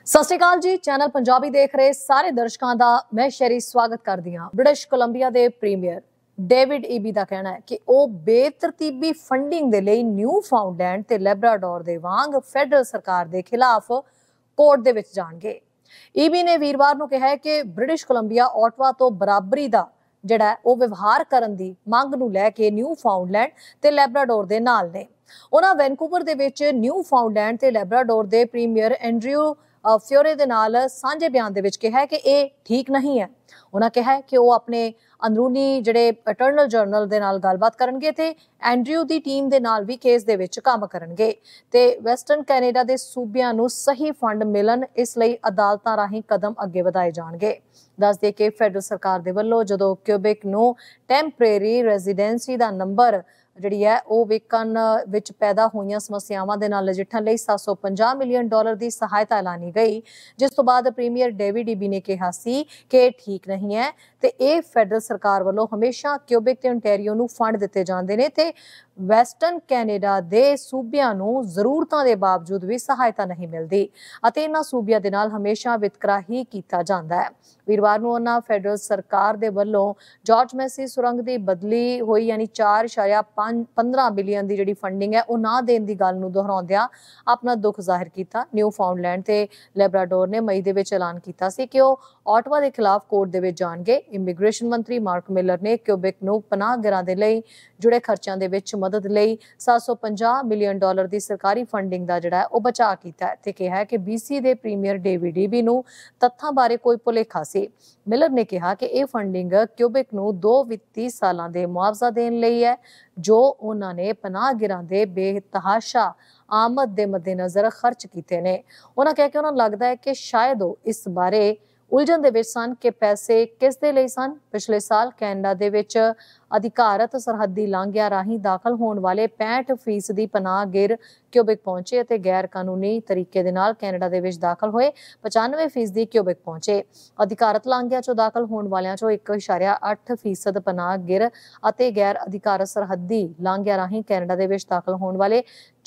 ਸਤਿ ਸ਼੍ਰੀ ਅਕਾਲ ਜੀ। ਚੈਨਲ ਪੰਜਾਬੀ ਦੇਖ ਰਹੇ ਸਾਰੇ ਦਰਸ਼ਕਾਂ ਦਾ ਮੈਂ ਸ਼ੈਰੀ ਸਵਾਗਤ ਕਰਦੀ ਹਾਂ। ਬ੍ਰਿਟਿਸ਼ ਕੋਲੰਬੀਆ ਦੇ ਪ੍ਰੀਮੀਅਰ ਡੇਵਿਡ ਈਬੀ ਦਾ ਕਹਿਣਾ ਹੈ ਕਿ ਉਹ ਬੇਤਰਤੀਬੀ ਫੰਡਿੰਗ ਦੇ ਲਈ ਨਿਊ ਫਾਊਂਡਲੈਂਡ ਤੇ ਲੈਬਰਾਡੋਰ ਦੇ ਵਾਂਗ ਫੈਡਰਲ ਸਰਕਾਰ ਦੇ ਖਿਲਾਫ ਕੋਰਟ ਦੇ ਵਿੱਚ ਜਾਣਗੇ। ਈਬੀ ਨੇ ਵੀਰਵਾਰ ਨੂੰ ਕਿਹਾ ਹੈ ਕਿ ਬ੍ਰਿਟਿਸ਼ ਕੋਲੰਬੀਆ ਓਟਵਾ ਤੋਂ ਬਰਾਬਰੀ ਦਾ ਜਿਹੜਾ ਉਹ ਵਿਵਹਾਰ ਕਰਨ ਦੀ ਮੰਗ ਨੂੰ ਲੈ ਕੇ ਨਿਊ ਫਾਊਂਡਲੈਂਡ ਤੇ ਲੈਬਰਾਡੋਰ ਦੇ ਨਾਲ ਨੇ। ਉਹਨਾਂ ਵੈਨਕੂਵਰ ਦੇ ਵਿੱਚ ਨਿਊ ਫਾਊਂਡਲੈਂਡ ਤੇ ਲੈਬਰਾਡੋਰ ਦੇ ਪ੍ਰੀਮੀਅਰ ਐਂਡਰਿਊ ਫਿਓਰੇ ਦੇ ਨਾਲ ਸਾਂਝੇ ਬਿਆਨ ਦੇ ਵਿੱਚ ਕਿਹਾ ਕਿ ਇਹ ਠੀਕ ਨਹੀਂ ਹੈ। ਉਹਨਾਂ ਕਿਹਾ ਕਿ ਉਹ ਆਪਣੇ ਅੰਦਰੂਨੀ ਜਿਹੜੇ ਅਟਾਰਨੀ ਜਨਰਲ ਦੇ ਨਾਲ ਗੱਲਬਾਤ ਕਰਨਗੇ ਤੇ ਐਂਡਰਿਊ ਦੀ ਟੀਮ ਦੇ ਨਾਲ ਵੀ ਕੇਸ ਦੇ ਵਿੱਚ ਕੰਮ ਕਰਨਗੇ ਤੇ ਵੈਸਟਰਨ ਕੈਨੇਡਾ ਦੇ ਸੂਬਿਆਂ ਨੂੰ ਸਹੀ ਫੰਡ ਮਿਲਣ ਇਸ ਲਈ ਅਦਾਲਤਾਂ ਰਾਹੀਂ ਕਦਮ ਅੱਗੇ ਵਧਾਏ ਜਾਣਗੇ। ਦੱਸ ਦੇ ਕਿ ਫੈਡਰਲ ਸਰਕਾਰ ਦੇ ਵੱਲੋਂ ਜਦੋਂ ਕਿਊਬਿਕ ਨੂੰ ਟੈਂਪਰੇਰੀ ਰੈਜ਼ੀਡੈਂਸੀ ਦਾ ਨੰਬਰ ਜਿਹੜੀ ਹੈ ਉਹ ਵੇਖਣ ਵਿੱਚ ਪੈਦਾ ਹੋਈਆਂ ਸਮੱਸਿਆਵਾਂ ਦੇ ਨਾਲ ਨਜਿੱਠਣ ਲਈ $750 ਮਿਲੀਅਨ ਦੀ ਸਹਾਇਤਾ ਐਲਾਨੀ ਗਈ, ਜਿਸ ਤੋਂ ਬਾਅਦ ਪ੍ਰੀਮੀਅਰ ਡੇਵਿਡ ਈਬੀ ਨੇ ਕਿਹਾ ਸੀ ਕਿ ਇਹ ਠੀਕ ਨਹੀਂ ਹੈ ਤੇ ਇਹ ਫੈਡਰਲ ਸਰਕਾਰ ਵੱਲੋਂ ਹਮੇਸ਼ਾ ਕਿਊਬਿਕ ਤੇ ਓਨਟਾਰੀਓ ਨੂੰ ਫੰਡ ਦਿੱਤੇ ਜਾਂਦੇ ਨੇ ਤੇ ਵੈਸਟਰਨ ਕੈਨੇਡਾ ਦੇ ਸੂਬਿਆਂ ਨੂੰ ਜ਼ਰੂਰਤਾਂ ਦੇ ਬਾਵਜੂਦ ਵੀ ਸਹਾਇਤਾ ਨਹੀਂ ਮਿਲਦੀ ਅਤੇ ਇਹਨਾਂ ਸੂਬਿਆਂ ਦੇ ਨਾਲ ਹਮੇਸ਼ਾ ਵਿਤਕਰਾ ਹੀ ਕੀਤਾ ਜਾਂਦਾ ਹੈ। ਵੀਰਵਾਰ ਨੂੰ ਉਹਨਾਂ ਫੈਡਰਲ ਸਰਕਾਰ ਦੇ ਵੱਲੋਂ ਜਾਰਜ ਮੈਸੀ ਸੁਰੰਗ ਦੀ ਬਦਲੀ ਹੋਈ ਯਾਨੀ 4.15 ਬਿਲੀਅਨ ਦੀ ਜਿਹੜੀ ਫੰਡਿੰਗ ਹੈ ਉਹ ਨਾ ਦੇਣ ਦੀ ਗੱਲ ਨੂੰ ਦੁਹਰਾਉਂਦਿਆਂ ਆਪਣਾ ਦੁੱਖ ਜ਼ਾਹਿਰ ਕੀਤਾ। ਨਿਊ ਫਾਊਂਡਲੈਂਡ ਤੇ ਲੈਬਰਾਡੋਰ ਨੇ ਮਈ ਦੇ ਵਿੱਚ ਐਲਾਨ ਕੀਤਾ ਸੀ ਕਿ ਉਹ ਓਟਵਾ ਦੇ ਖਿਲਾਫ ਕੋਰਟ ਦੇ ਵਿੱਚ ਜਾਣਗੇ। ਇਮੀਗ੍ਰੇਸ਼ਨ ਮੰਤਰੀ ਮਾਰਕ ਮਿਲਰ ਨੇ ਕਿਊਬਿਕ ਨੂੰ ਪਨਾਹਗੀਰਾਂ ਦੇ ਲਈ ਜੁੜੇ ਖਰਚਿਆਂ ਦੇ ਵਿੱਚ ਮਦਦ ਲਈ $750 ਮਿਲੀਅਨ ਦੀ ਸਰਕਾਰੀ ਫੰਡਿੰਗ ਦਾ ਜਿਹੜਾ ਉਹ ਬਚਾਅ ਕੀਤਾ ਤੇ ਕਿਹਾ ਕਿ BC ਦੇ ਪ੍ਰੀਮੀਅਰ ਡੇਵਿਡ ਈਬੀ ਨੂੰ ਤੱਥਾਂ ਬਾਰੇ ਕੋਈ ਭੁਲੇਖਾ ਸੀ। ਮਿਲਰ ਨੇ ਕਿਹਾ ਕਿ ਇਹ ਫੰਡਿੰਗ ਕਿਊਬਿਕ ਨੂੰ 2 ਵਿੱਤੀ ਸਾਲਾਂ ਦੇ ਮੁਆਵਜ਼ਾ ਦੇਣ ਲਈ ਹੈ ਜੋ ਉਹਨਾਂ ਨੇ ਪਨਾਹਗੀਰਾਂ ਦੇ ਬੇਤਹਾਸ਼ਾ ਆਮਦ ਦੇ ਮੱਦੇਨਜ਼ਰ ਖਰਚ ਕੀਤੇ ਨੇ। ਉਹਨਾਂ ਕਿਹਾ ਕਿ ਉਹਨਾਂ ਨੂੰ ਲੱਗਦਾ ਹੈ ਕਿ ਸ਼ਾਇਦ ਉਹ ਇਸ ਬਾਰੇ ਉਲਝਣ ਦੇ ਵਿੱਚ ਸਨ ਕਿ ਪੈਸੇ ਕਿਸ ਦੇ ਲਈ ਸਨ। ਪਿਛਲੇ ਸਾਲ ਕੈਨੇਡਾ ਦੇ ਵਿੱਚ ਅਧਿਕਾਰਤ ਸਰਹੱਦੀ ਲਾਂਘਿਆਂ ਰਾਹੀਂ ਦਾਖਲ ਹੋਣ ਵਾਲੇ 65% ਪਨਾਹਗੀਰ ਕਿਊਬਿਕ ਪਹੁੰਚੇ ਅਤੇ ਗੈਰ ਕਾਨੂੰਨੀ ਤਰੀਕੇ ਦੇ ਨਾਲ ਕੈਨੇਡਾ ਦੇ ਵਿੱਚ ਦਾਖਲ ਹੋਏ 95% ਕਿਊਬਿਕ ਪਹੁੰਚੇ। ਅਧਿਕਾਰਤ ਲਾਂਘਿਆਂ ਚੋਂ ਦਾਖਲ ਹੋਣ ਵਾਲਿਆਂ ਚੋਂ 1.8% ਪਨਾਹਗੀਰ ਅਤੇ ਗੈਰ ਅਧਿਕਾਰਤ ਸਰਹੱਦੀ ਲਾਂਘਿਆਂ ਰਾਹੀਂ ਕੈਨੇਡਾ ਦੇ ਵਿੱਚ ਦਾਖਲ ਹੋਣ ਵਾਲੇ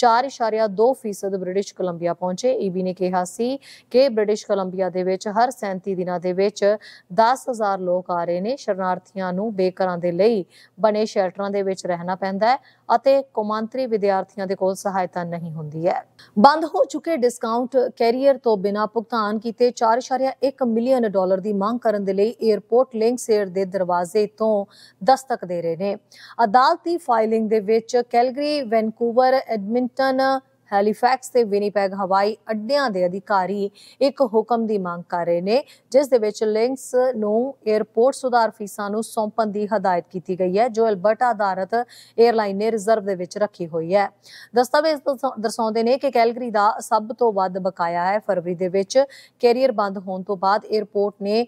4.2% ਬ੍ਰਿਟਿਸ਼ ਕੋਲੰਬੀਆ ਪਹੁੰਚੇ। ਈਬੀ ਨੇ ਕਿਹਾ ਸੀ ਕਿ ਬ੍ਰਿਟਿਸ਼ ਕੋਲੰਬੀਆ ਦੇ ਵਿੱਚ ਹਰ 37 ਦਿਨਾਂ ਦੇ ਵਿੱਚ 10,000 ਲੋਕ ਆ ਰਹੇ ਨੇ। ਸ਼ਰਨਾਰਥੀਆਂ ਨੂੰ ਬੇਘਰਾਂ ਦੇ ਲਈ ਬਣੇ ਸ਼ੈਲਟਰਾਂ ਦੇ ਵਿੱਚ ਰਹਿਣਾ ਪੈਂਦਾ ਹੈ ਅਤੇ ਕੌਮਾਂਤਰੀ ਵਿਦਿਆਰਥੀਆਂ ਦੇ ਕੋਲ ਸਹਾਇਤਾ ਨਹੀਂ ਹੁੰਦੀ ਹੈ। ਬੰਦ ਹੋ ਚੁੱਕੇ ਡਿਸਕਾਊਂਟ ਕੈਰੀਅਰ ਤੋਂ ਬਿਨਾਂ ਭੁਗਤਾਨ ਕੀਤੇ $4.1 ਮਿਲੀਅਨ ਦੀ ਮੰਗ ਕਰਨ ਦੇ ਲਈ ਏਅਰਪੋਰਟ ਲਿੰਕਸ ਏਅਰ ਦੇ ਦਰਵਾਜ਼ੇ ਤੋਂ ਦਸਤਕ ਦੇ ਰਹੇ ਨੇ। ਅਦਾਲਤੀ ਫਾਈਲਿੰਗ ਦੇ ਵਿੱਚ ਕੈਲਗਰੀ, ਵੈਨਕੂਵਰ, ਐਡਮਿੰਟਨ, ਹੈਲੀਫੈਕਸ ਤੇ ਵਿਨੀਪੈਗ ਹਵਾਈ ਅੱਡਿਆਂ ਦੇ ਅਧਿਕਾਰੀ ਇੱਕ ਹੁਕਮ ਦੀ ਮੰਗ ਕਰ ਰਹੇ ਨੇ ਜਿਸ ਦੇ ਵਿੱਚ ਲਿੰਕਸ ਨੂੰ ਏਅਰਪੋਰਟ ਸੁਧਾਰ ਫੀਸਾਂ ਨੂੰ ਸੌਂਪਣ ਦੀ ਹਦਾਇਤ ਕੀਤੀ ਗਈ ਹੈ ਜੋ ਐਲਬਰਟਾ ਆਧਾਰਿਤ ਏਅਰਲਾਈਨ ਨੇ ਰਿਜ਼ਰਵ ਦੇ ਵਿੱਚ ਰੱਖੀ ਹੋਈ ਹੈ। ਦਸਤਾਵੇਜ਼ ਦਰਸਾਉਂਦੇ ਨੇ ਕਿ ਕੈਲਗਰੀ ਦਾ ਸਭ ਤੋਂ ਵੱਧ ਬਕਾਇਆ ਹੈ। ਫਰਵਰੀ ਦੇ ਵਿੱਚ ਕੈਰੀਅਰ ਬੰਦ ਹੋਣ ਤੋਂ ਬਾਅਦ ਏਅਰਪੋਰਟ ਨੇ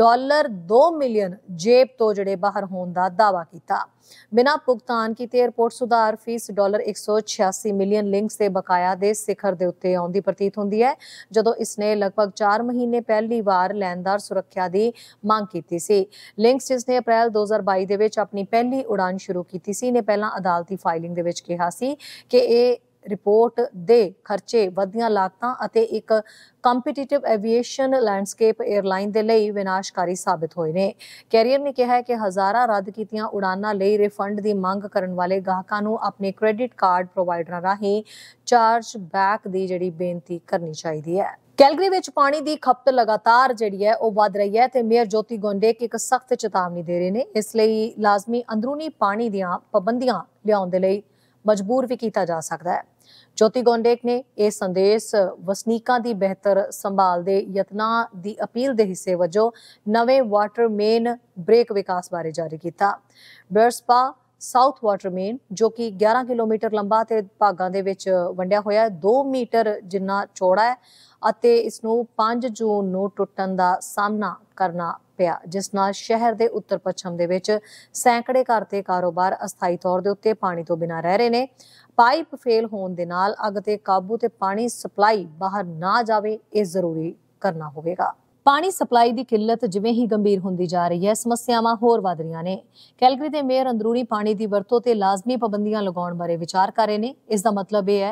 $2 ਮਿਲੀਅਨ ਜੇਬ ਤੋਂ ਜਿਹੜੇ ਬਾਹਰ ਹੋਣ ਦਾ ਦਾਅਵਾ ਕੀਤਾ। ਬਿਨਾਂ ਭੁਗਤਾਨ ਕੀਤੇ ਏਅਰਪੋਰਟ ਸੁਧਾਰ ਫੀਸ $186 ਮਿਲੀਅਨ ਲਿੰਕਸ ਦੇ ਬਕਾਇਆ ਦੇ ਸਿਖਰ ਦੇ ਉੱਤੇ ਆਉਣ ਦੀ ਪ੍ਰਤੀਤ ਹੁੰਦੀ ਹੈ ਜਦੋਂ ਇਸਨੇ ਲਗਭਗ 4 ਮਹੀਨੇ ਪਹਿਲੀ ਵਾਰ ਲੈਣਦਾਰ ਸੁਰੱਖਿਆ ਦੀ ਮੰਗ ਕੀਤੀ ਸੀ। ਲਿੰਕਸ ਜਿਸਨੇ ਅਪ੍ਰੈਲ 2022 ਦੇ ਵਿੱਚ ਆਪਣੀ ਪਹਿਲੀ ਉਡਾਨ ਸ਼ੁਰੂ ਕੀਤੀ ਸੀ ਨੇ ਪਹਿਲਾਂ ਅਦਾਲਤੀ ਫਾਈਲਿੰਗ ਦੇ ਵਿੱਚ ਕਿਹਾ ਸੀ ਕਿ ਇਹ ਰਿਪੋਰਟ ਦੇ ਖਰਚੇ, ਵਧੀਆਂ ਲਾਗਤਾਂ ਅਤੇ ਇੱਕ ਕੰਪੀਟੀਟਿਵ ਐਵੀਏਸ਼ਨ ਲੈਂਡਸਕੇਪ ਏਅਰਲਾਈਨ ਦੇ ਲਈ ਵਿਨਾਸ਼ਕਾਰੀ ਸਾਬਿਤ ਹੋਏ ਨੇ। ਕੈਰੀਅਰ ਨੇ ਕਿਹਾ ਹੈ ਕਿ ਹਜ਼ਾਰਾਂ ਰੱਦ ਕੀਤੀਆਂ ਉਡਾਨਾਂ ਲਈ ਰਿਫੰਡ ਦੀ ਮੰਗ ਕਰਨ ਵਾਲੇ ਗਾਹਕਾਂ ਨੂੰ ਆਪਣੇ ਕ੍ਰੈਡਿਟ ਕਾਰਡ ਪ੍ਰੋਵਾਈਡਰਾਂ ਰਾਹੀਂ ਚਾਰਜ ਬੈਕ ਦੀ ਜਿਹੜੀ ਬੇਨਤੀ ਕਰਨੀ ਚਾਹੀਦੀ ਹੈ। ਕੈਲਗਰੀ ਵਿੱਚ ਪਾਣੀ ਦੀ ਖਪਤ ਲਗਾਤਾਰ ਜਿਹੜੀ ਹੈ ਉਹ ਵੱਧ ਰਹੀ ਹੈ ਤੇ ਮੇਅਰ ਜੋਤੀ ਗੋਂਡੇਕ ਇੱਕ ਸਖਤ ਚੇਤਾਵਨੀ ਦੇ ਰਹੇ ਨੇ। ਇਸ ਲਈ ਲਾਜ਼ਮੀ ਅੰਦਰੂਨੀ ਪਾਣੀ ਦੀਆਂ ਪਾਬੰਦੀਆਂ ਲਿਆਉਣ ਦੇ ਲਈ ਮਜਬੂਰ ਵੀ ਕੀਤਾ ਜਾ ਸਕਦਾ ਹੈ। ਜੋਤੀ ਗੋਂਡੇਕ ਨੇ ਇਹ ਸੰਦੇਸ਼ ਵਸਨੀਕਾਂ ਦੀ ਬਿਹਤਰ ਸੰਭਾਲ ਦੇ ਯਤਨਾਂ ਦੀ ਅਪੀਲ ਦੇ ਹਿੱਸੇ ਵਜੋਂ ਨਵੇਂ ਵਾਟਰ ਮੇਨ ਬ੍ਰੇਕ ਵਿਕਾਸ ਬਾਰੇ ਜਾਰੀ ਕੀਤਾ। ਬਰਸਪਾ ਸਾਊਥ ਵਾਟਰ ਮੇਨ ਜੋ ਕਿ 11 ਕਿਲੋਮੀਟਰ ਲੰਬਾ ਤੇ ਭਾਗਾਂ ਦੇ ਵਿੱਚ ਵੰਡਿਆ ਹੋਇਆ 2 ਮੀਟਰ ਜਿੰਨਾ ਚੌੜਾ ਹੈ ਅਤੇ ਇਸ ਨੂੰ 5 ਜੂਨ ਨੂੰ ਟੁੱਟਣ ਦਾ ਸਾਹਮਣਾ ਕਰਨਾ ਪਿਆ ਜਿਸ ਨਾਲ ਸ਼ਹਿਰ ਦੇ ਉੱਤਰ ਪੱਛਮ ਦੇ ਵਿੱਚ ਸੈਂਕੜੇ ਘਰ ਤੇ ਕਾਰੋਬਾਰ ਅਸਥਾਈ ਤੌਰ ਦੇ ਉੱਤੇ ਪਾਣੀ ਤੋਂ ਬਿਨਾਂ ਰਹਿ ਰਹੇ ਨੇ। ਪਾਈਪ ਫੇਲ ਹੋਣ ਦੇ ਨਾਲ ਅੱਗ ਤੇ ਕਾਬੂ ਤੇ ਪਾਣੀ ਸਪਲਾਈ ਬਾਹਰ ਨਾ ਜਾਵੇ ਇਹ ਜ਼ਰੂਰੀ ਕਰਨਾ ਹੋਵੇਗਾ। ਪਾਣੀ ਸਪਲਾਈ ਦੀ ਕਿੱਲਤ ਜਿਵੇਂ ਹੀ ਗੰਭੀਰ ਹੁੰਦੀ ਜਾ ਰਹੀ ਹੈ, ਸਮੱਸਿਆਵਾਂ ਹੋਰ ਵਧ ਰਹੀਆਂ ਨੇ। ਕੈਲਗਰੀ ਦੇ ਮੇਅਰ ਅੰਦਰੂਨੀ ਪਾਣੀ ਦੀ ਵਰਤੋਂ ਤੇ ਲਾਜ਼ਮੀ ਪਾਬੰਦੀਆਂ ਲਗਾਉਣ ਬਾਰੇ ਵਿਚਾਰ ਕਰ ਰਹੇ ਨੇ। ਇਸ ਦਾ ਮਤਲਬ ਇਹ ਹੈ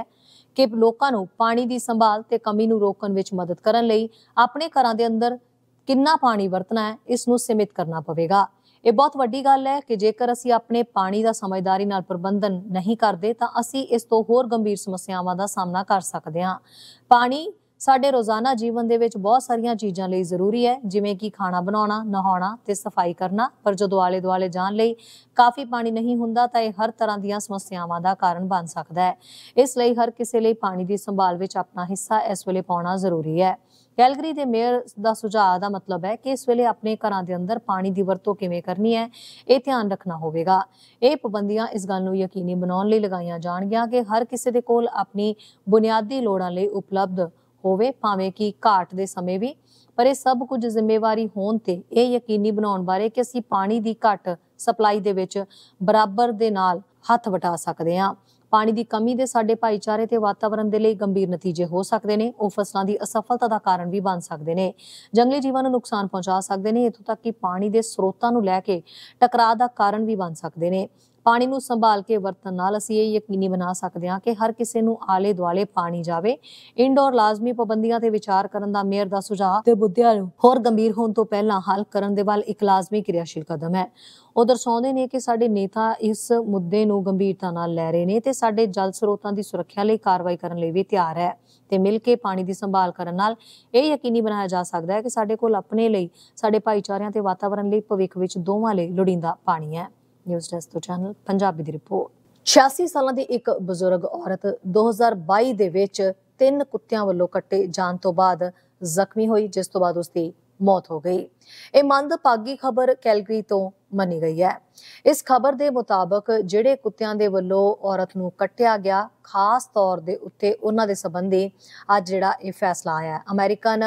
ਕਿ ਲੋਕਾਂ ਨੂੰ ਪਾਣੀ ਦੀ ਸੰਭਾਲ ਤੇ ਕਮੀ ਨੂੰ ਰੋਕਣ ਵਿੱਚ ਮਦਦ ਕਰਨ ਲਈ ਆਪਣੇ ਘਰਾਂ ਦੇ ਅੰਦਰ ਕਿੰਨਾ ਪਾਣੀ ਵਰਤਣਾ ਹੈ ਇਸ ਨੂੰ ਸੀਮਿਤ ਕਰਨਾ ਪਵੇਗਾ। ਇਹ ਬਹੁਤ ਵੱਡੀ ਗੱਲ ਹੈ ਕਿ ਜੇਕਰ ਅਸੀਂ ਆਪਣੇ ਪਾਣੀ ਦਾ ਸਮਝਦਾਰੀ ਨਾਲ ਪ੍ਰਬੰਧਨ ਨਹੀਂ ਕਰਦੇ ਤਾਂ ਅਸੀਂ ਇਸ ਤੋਂ ਹੋਰ ਗੰਭੀਰ ਸਮੱਸਿਆਵਾਂ ਦਾ ਸਾਹਮਣਾ ਕਰ ਸਕਦੇ ਹਾਂ। ਪਾਣੀ ਸਾਡੇ ਰੋਜ਼ਾਨਾ ਜੀਵਨ ਦੇ ਵਿੱਚ ਬਹੁਤ ਸਾਰੀਆਂ ਚੀਜ਼ਾਂ ਲਈ ਜ਼ਰੂਰੀ ਹੈ, ਜਿਵੇਂ ਕਿ ਖਾਣਾ ਬਣਾਉਣਾ, ਨਹਾਉਣਾ ਤੇ ਸਫਾਈ ਕਰਨਾ। ਪਰ ਜਦੋਂ ਆਲੇ ਦੁਆਲੇ ਜਾਣ ਲਈ ਕਾਫੀ ਪਾਣੀ ਨਹੀਂ ਹੁੰਦਾ ਤਾਂ ਇਹ ਹਰ ਤਰ੍ਹਾਂ ਦੀਆਂ ਸਮੱਸਿਆਵਾਂ ਦਾ ਕਾਰਨ ਬਣ ਸਕਦਾ ਹੈ। ਇਸ ਲਈ ਹਰ ਕਿਸੇ ਲਈ ਪਾਣੀ ਦੀ ਸੰਭਾਲ ਵਿੱਚ ਆਪਣਾ ਹਿੱਸਾ ਇਸ ਵੇਲੇ ਪਾਉਣਾ ਜ਼ਰੂਰੀ ਹੈ। ਕੈਲਗਰੀ ਦੇ ਮੇਅਰ ਦਾ ਸੁਝਾਅ ਦਾ ਮਤਲਬ ਹੈ ਕਿ ਇਸ ਵੇਲੇ ਆਪਣੇ ਘਰਾਂ ਦੇ ਅੰਦਰ ਪਾਣੀ ਦੀ ਵਰਤੋਂ ਕਿਵੇਂ ਕਰਨੀ ਹੈ, ਇਹ ਧਿਆਨ ਰੱਖਣਾ ਹੋਵੇਗਾ। ਇਹ ਪਾਬੰਦੀਆਂ ਇਸ ਗੱਲ ਨੂੰ ਯਕੀਨੀ ਬਣਾਉਣ ਲਈ ਲਗਾਈਆਂ ਜਾਣਗੀਆਂ ਕਿ ਹਰ ਕਿਸੇ ਦੇ ਕੋਲ ਆਪਣੀ ਬੁਨਿਆਦੀ ਲੋੜਾਂ ਲਈ ਉਪਲਬਧ ਹੋਵੇ, ਭਾਵੇਂ ਕਿ ਘਾਟ ਦੇ ਸਮੇਂ ਵੀ। ਪਰ ਇਹ ਸਭ ਕੁਝ ਜ਼ਿੰਮੇਵਾਰੀ ਹੋਣ ਤੇ ਇਹ ਯਕੀਨੀ ਬਣਾਉਣ ਬਾਰੇ ਕਿ ਅਸੀਂ ਪਾਣੀ ਦੀ ਘੱਟ ਸਪਲਾਈ ਦੇ ਵਿੱਚ ਬਰਾਬਰ ਦੇ ਨਾਲ ਹੱਥ ਵਟਾ ਸਕਦੇ ਹਾਂ। ਪਾਣੀ ਦੀ ਕਮੀ ਦੇ ਸਾਡੇ ਭਾਈਚਾਰੇ ਤੇ ਵਾਤਾਵਰਣ ਦੇ ਲਈ ਗੰਭੀਰ ਨਤੀਜੇ ਹੋ ਸਕਦੇ ਨੇ। ਉਹ ਫਸਲਾਂ ਦੀ ਅਸਫਲਤਾ ਦਾ ਕਾਰਨ ਵੀ ਬਣ ਸਕਦੇ ਨੇ, ਜੰਗਲੀ ਜੀਵਾਂ ਨੂੰ ਨੁਕਸਾਨ ਪਹੁੰਚਾ ਸਕਦੇ ਨੇ, ਇੱਥੋਂ ਤੱਕ ਕਿ ਪਾਣੀ ਦੇ ਸਰੋਤਾਂ ਨੂੰ ਲੈ ਕੇ ਟਕਰਾਅ ਦਾ ਕਾਰਨ ਵੀ ਬਣ ਸਕਦੇ ਨੇ। ਪਾਣੀ ਨੂੰ ਸੰਭਾਲ ਕੇ ਵਰਤਣ ਨਾਲ ਅਸੀਂ ਇਹ ਯਕੀਨੀ ਬਣਾ ਸਕਦੇ ਹਾਂ ਕਿ ਹਰ ਕਿਸੇ ਨੂੰ ਆਲੇ ਦੁਆਲੇ ਪਾਣੀ ਜਾਵੇ। ਇੰਡੋਰ ਲਾਜ਼ਮੀ ਪਾਬੰਦੀਆਂ ਤੇ ਵਿਚਾਰ ਕਰਨ ਦਾ ਮੇਅਰ ਦਾ ਸੁਝਾਅ ਤੇ ਮੁੱਦਿਆਂ ਨੂੰ ਹੋਰ ਗੰਭੀਰ ਹੋਣ ਤੋਂ ਪਹਿਲਾਂ ਹੱਲ ਕਰਨ ਦੇ ਵੱਲ ਇੱਕ ਲਾਜ਼ਮੀ ਕਿਰਿਆਸ਼ੀਲ ਕਦਮ ਹੈ। ਉਹ ਦਰਸਾਉਂਦੇ ਨੇ ਕਿ ਸਾਡੇ ਨੇਤਾ ਇਸ ਮੁੱਦੇ ਨੂੰ ਗੰਭੀਰਤਾ ਨਾਲ ਲੈ ਰਹੇ ਨੇ ਤੇ ਸਾਡੇ ਜਲ ਸਰੋਤਾਂ ਦੀ ਸੁਰੱਖਿਆ ਲਈ ਕਾਰਵਾਈ ਕਰਨ ਲਈ ਵੀ ਤਿਆਰ ਹੈ। ਤੇ ਮਿਲ ਕੇ ਪਾਣੀ ਦੀ ਸੰਭਾਲ ਕਰਨ ਨਾਲ ਇਹ ਯਕੀਨੀ ਬਣਾਇਆ ਜਾ ਸਕਦਾ ਹੈ ਕਿ ਸਾਡੇ ਕੋਲ ਆਪਣੇ ਲਈ, ਸਾਡੇ ਭਾਈਚਾਰਿਆਂ ਤੇ ਵਾਤਾਵਰਣ ਲਈ ਭਵਿੱਖ ਵਿੱਚ ਦੋਵਾਂ ਲਈ ਲੋੜੀਂਦਾ ਪਾਣੀ ਹੈ। ਨਿਊਜ਼ ਡੈਸਕ ਤੋਂ ਚੈਨਲ ਪੰਜਾਬੀ ਦੀ ਰਿਪੋਰਟ। 86 ਸਾਲਾਂ ਦੀ ਇੱਕ ਬਜ਼ੁਰਗ ਔਰਤ 2022 ਦੇ ਵਿੱਚ 3 ਕੁੱਤਿਆਂ ਵੱਲੋਂ ਕੱਟੇ ਜਾਣ ਤੋਂ ਬਾਅਦ ਜ਼ਖਮੀ ਹੋਈ, ਜਿਸ ਤੋਂ ਬਾਅਦ ਉਸਦੀ ਮੌਤ ਹੋ ਗਈ। ਇਹ ਮੰਦਭਾਗੀ ਖਬਰ ਕੈਲਗਰੀ ਤੋਂ ਮੰਨੀ ਗਈ ਹੈ। ਇਸ ਖਬਰ ਦੇ ਮੁਤਾਬਕ ਜਿਹੜੇ ਕੁੱਤਿਆਂ ਦੇ ਵੱਲੋਂ ਔਰਤ ਨੂੰ ਕੱਟਿਆ ਗਿਆ, ਖਾਸ ਤੌਰ ਦੇ ਉੱਤੇ ਉਹਨਾਂ ਦੇ ਸੰਬੰਧੀ ਅੱਜ ਜਿਹੜਾ ਇਹ ਫੈਸਲਾ ਆਇਆ ਹੈ। ਅਮਰੀਕਨ